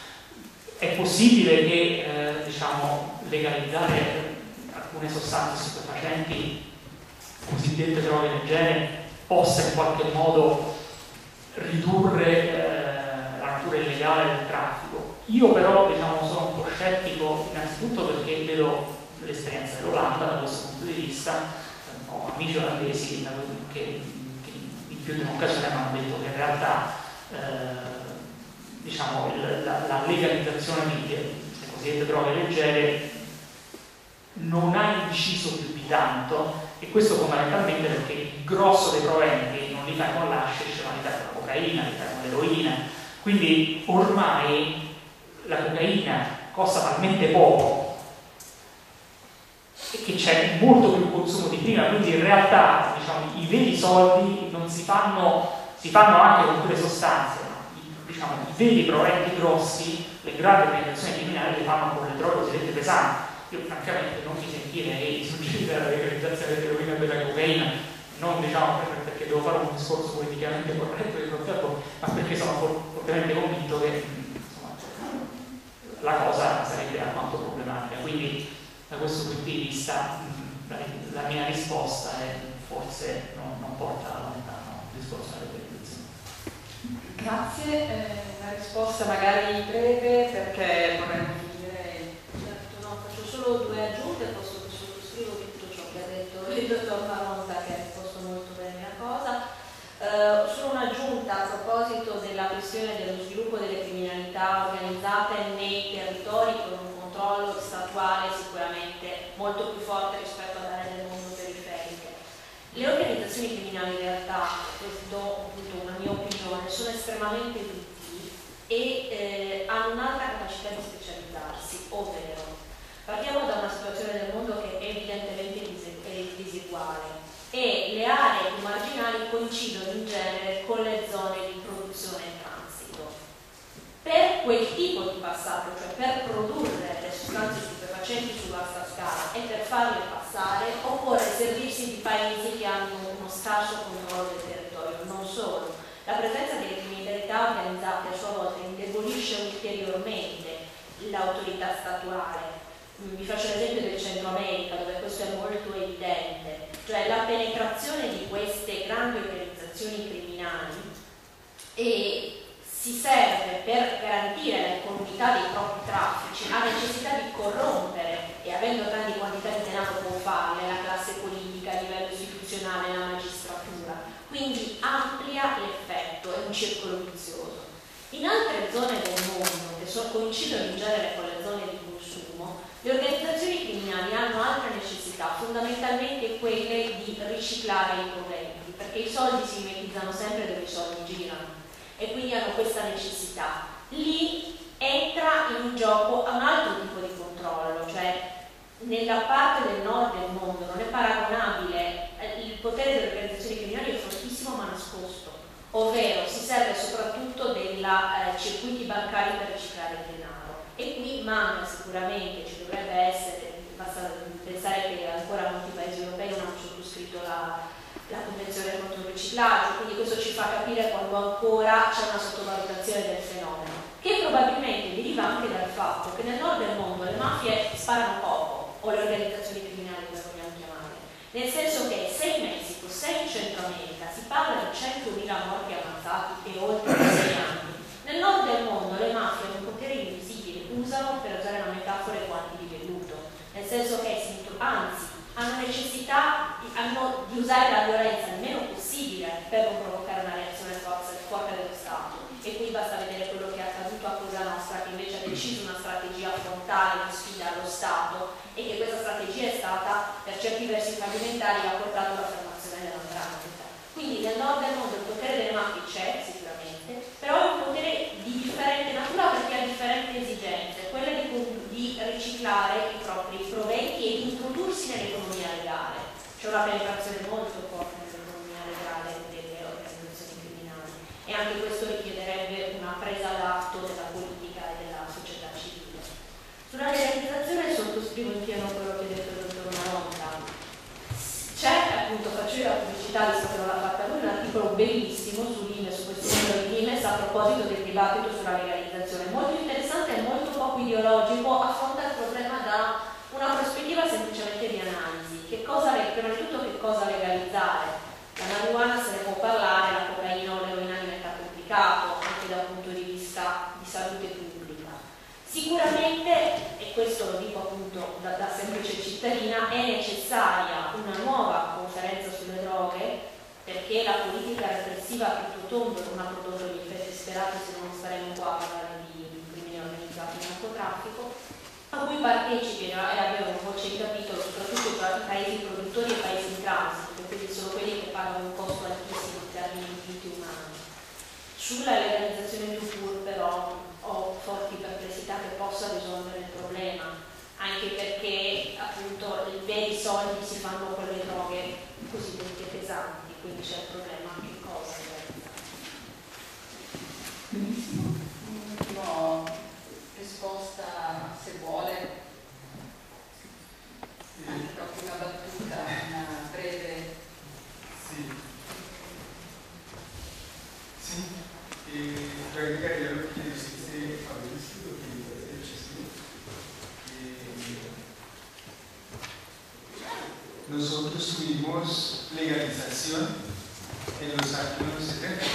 È possibile che eh, diciamo, legalizzare alcune sostanze stupefacenti, cosiddette droghe leggere, possa in qualche modo ridurre eh, la natura illegale del traffico. Io però, diciamo, sono un po' scettico innanzitutto perché vedo l'esperienza dell'Olanda da questo punto di vista, ho amici olandesi che in più di un'occasione mi hanno detto che in realtà eh, diciamo, il, la, la legalizzazione delle cosiddette droghe leggere non ha inciso più di tanto, e questo fondamentalmente perché il grosso dei proventi non li fai con l'hashish, ma li fai con la cocaina, li fai con l'eroina, quindi ormai la cocaina costa talmente poco e che c'è molto più consumo di prima, quindi in realtà, diciamo, i veri soldi non si fanno, si fanno anche con quelle sostanze, no? I, diciamo, i veri proventi grossi, le grandi organizzazioni criminali le fanno con le droghe cosiddette pesanti. Io francamente non mi sentirei suggerire la legalizzazione dell'eroina e della cocaina, non diciamo perché devo fare un discorso politicamente corretto di fronte, ma perché sono fortemente convinto che insomma, la cosa sarebbe alquanto problematica. Quindi da questo punto di vista la, la mia risposta è forse non, non porta lontano il discorso della legalizzazione. Grazie, eh, la risposta magari breve perché vorremmo finire. Certo, no, faccio solo due aggiunte, posso che sottoscrivo tutto ciò che ha detto il dottor Maronta, che ha risposto molto bene la cosa. Uh, solo un'aggiunta a proposito della questione dello sviluppo delle criminalità organizzate nei territori con un controllo statuale sicuramente molto più forte rispetto ad aree del mondo periferiche. Le organizzazioni criminali in realtà, questo appunto una mia opinione, sono estremamente utili e eh, hanno un'altra capacità di specializzarsi, ovvero partiamo da uguale e le aree più marginali coincidono in genere con le zone di produzione e transito. Per quel tipo di passaggio, cioè per produrre le sostanze stupefacenti su vasta scala e per farle passare, occorre servirsi di paesi che hanno uno scarso controllo del territorio. Non solo, la presenza delle criminalità organizzate a sua volta indebolisce ulteriormente l'autorità statuale. Vi faccio l'esempio del Centro America, dove questo è molto evidente, cioè la penetrazione di queste grandi organizzazioni criminali e si serve per garantire la incolumità dei propri traffici, ha necessità di corrompere, e avendo grandi quantità di denaro può farle, la classe politica a livello istituzionale, la magistratura, quindi amplia l'effetto, è un circolo vizioso. In altre zone del mondo, che so, coincidono in genere con le zone di consumo, le organizzazioni criminali hanno altre necessità, fondamentalmente quelle di riciclare i proventi, perché i soldi si mimetizzano sempre dove i soldi girano e quindi hanno questa necessità. Lì entra in gioco un altro tipo di controllo, cioè nella parte del nord del mondo non è paragonabile, il potere delle organizzazioni criminali è fortissimo ma nascosto, ovvero si serve soprattutto dei eh, circuiti bancari per riciclare il denaro. E qui manca sicuramente, ci dovrebbe essere, basta pensare che ancora molti paesi europei non hanno sottoscritto la, la Convenzione contro il riciclaggio, quindi questo ci fa capire quando ancora c'è una sottovalutazione del fenomeno, che probabilmente deriva anche dal fatto che nel nord del mondo le mafie sparano poco, o le organizzazioni criminali come vogliamo chiamarle, nel senso che se in Messico, se in Centro America si parla di centomila morti ammazzati e oltre sei anni, nel nord del mondo le mafie hanno un potere invisibile, usano, per usare una metafora, i guanti di velluto, nel senso che si, anzi hanno necessità di, hanno, di usare la violenza il meno possibile per non provocare una reazione forte dello Stato. E qui basta vedere quello che è accaduto a Cosa Nostra, che invece ha deciso una strategia frontale di sfida allo Stato, e che questa strategia è stata per certi versi fallimentare e ha portato alla formazione della ndrangheta. Quindi nel nord del mondo il potere delle mafie c'è sicuramente, però è un potere di differente natura perché ha differenti esigenze, quelle di, di riciclare i propri proventi e di introdursi nell'economia legale. C'è una penetrazione molto forte nell'economia legale delle organizzazioni criminali e anche questo richiederebbe una presa d'atto della politica e della società civile. Sulla legalizzazione sottoscrivo in pieno quello che ha detto il dottor Maronta. C'è, appunto, faccio io la pubblicità, visto che non l'ha fatta lui, un articolo bellissimo sull'I M E, su questo numero di I M E S, a proposito del dibattito sulla legalizzazione. Molto interessante e molto poco ideologico, affronta il problema da una prospettiva semplicemente di analisi. Che cosa, prima di tutto, che cosa legalizzare? La marijuana se ne può parlare, la cocaina o l'eroina diventa complicato, anche dal punto di vista di salute pubblica. Sicuramente, e questo lo dico appunto da, da semplice cittadina, è necessaria una nuova conferenza sulle droghe, perché la politica repressiva a tutto tondo non ha prodotto gli effetti sperati, se non staremo qua a parlare di, di crimine organizzato e narcotraffico, a cui partecipi e abbiamo una voce in capitolo soprattutto i paesi produttori e i paesi in transito, quindi sono quelli che pagano un costo altissimo in termini di vite umane. Sulla legalizzazione più pur però ho forti perplessità che possa risolvere il problema, anche perché appunto i veri soldi si fanno con le droghe cosiddette pesanti, quindi c'è il problema che cosa legalizzare. Benissimo, un'ultima risposta se vuole, anche proprio una battuta, una breve. Sì. Sì, e praticare lo che esiste a Venezuela, che esiste. Nosotros tuvimos legalización en los años setenta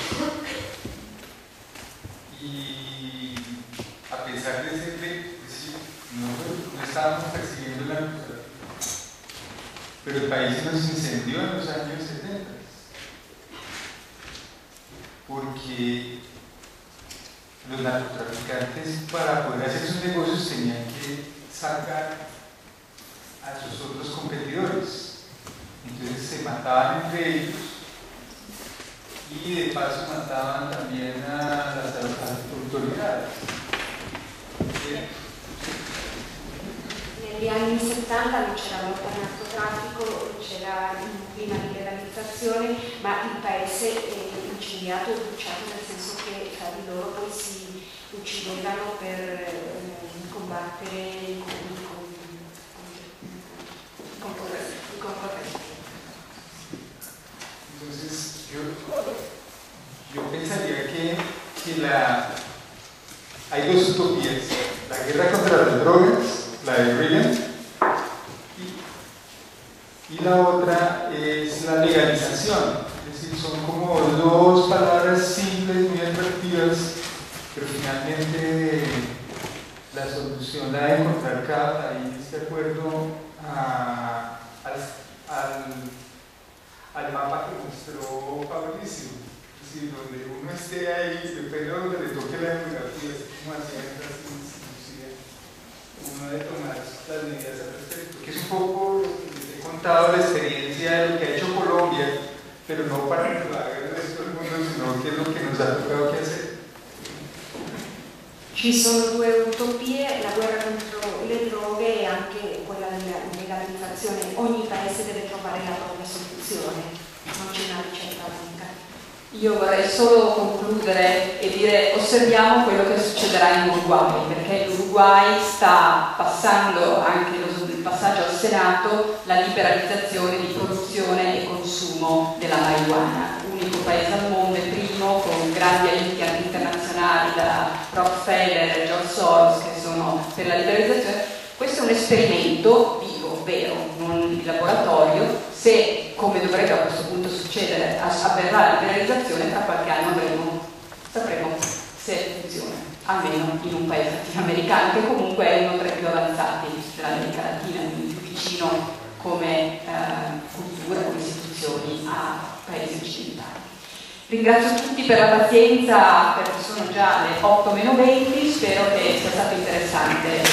y a pesar de ser de, decir, nosotros no estábamos persiguiendo la narcotráfico, pero el país nos incendió en los años setenta porque los narcotraficantes, para poder hacer sus negocios, tenían que sacar a sus otros competidores. Entonces se mataban entre ellos y de paso mataban también a las autoridades. Nel negli anni settanta non c'era molto narcotraffico, c'era un clima di legalizzazione, ma il paese è incendiato e bruciato, nel senso che tra di loro poi si uccidevano per eh, combattere i concorrenti. Entonces, yo, yo pensaría que, que la, hay dos utopías, la guerra contra las drogas, la de Reagan, y, y la otra es la legalización. Es decir, son como dos palabras simples, muy atractivas, pero finalmente la solución la de encontrar cada país de acuerdo a, al, al al mapa que mostró Fabricio, es decir, donde uno esté ahí, depende de donde le toque la geografía, así como hacía en Brasil, uno debe tomar las medidas al respecto, que es un poco lo que les he contado la experiencia de lo que ha hecho Colombia, pero no para que lo haga el resto del mundo, sino que es lo que nos ha tocado que hacer. Ci sono due utopie, la guerra contro le droghe e anche quella della legalizzazione. Ogni paese deve trovare la propria soluzione, non c'è una ricetta unica. Io vorrei solo concludere e dire: osserviamo quello che succederà in Uruguay, perché l'Uruguay sta passando anche il passaggio al Senato la liberalizzazione di produzione e consumo della marijuana. Unico paese al mondo, e primo, con grandi aiuti anche internazionali da Rockefeller e George Soros che sono per la liberalizzazione. Questo è un esperimento vivo, vero, non di laboratorio. Se, come dovrebbe a questo punto succedere, avverrà la liberalizzazione, tra qualche anno avremo, sapremo se funziona, almeno in un paese latinoamericano che comunque è uno tra i più avanzati dell'America Latina, quindi più vicino come eh, cultura, come istituzioni a paesi occidentali. Ringrazio tutti per la pazienza, perché sono già le otto meno venti, spero che sia stato interessante.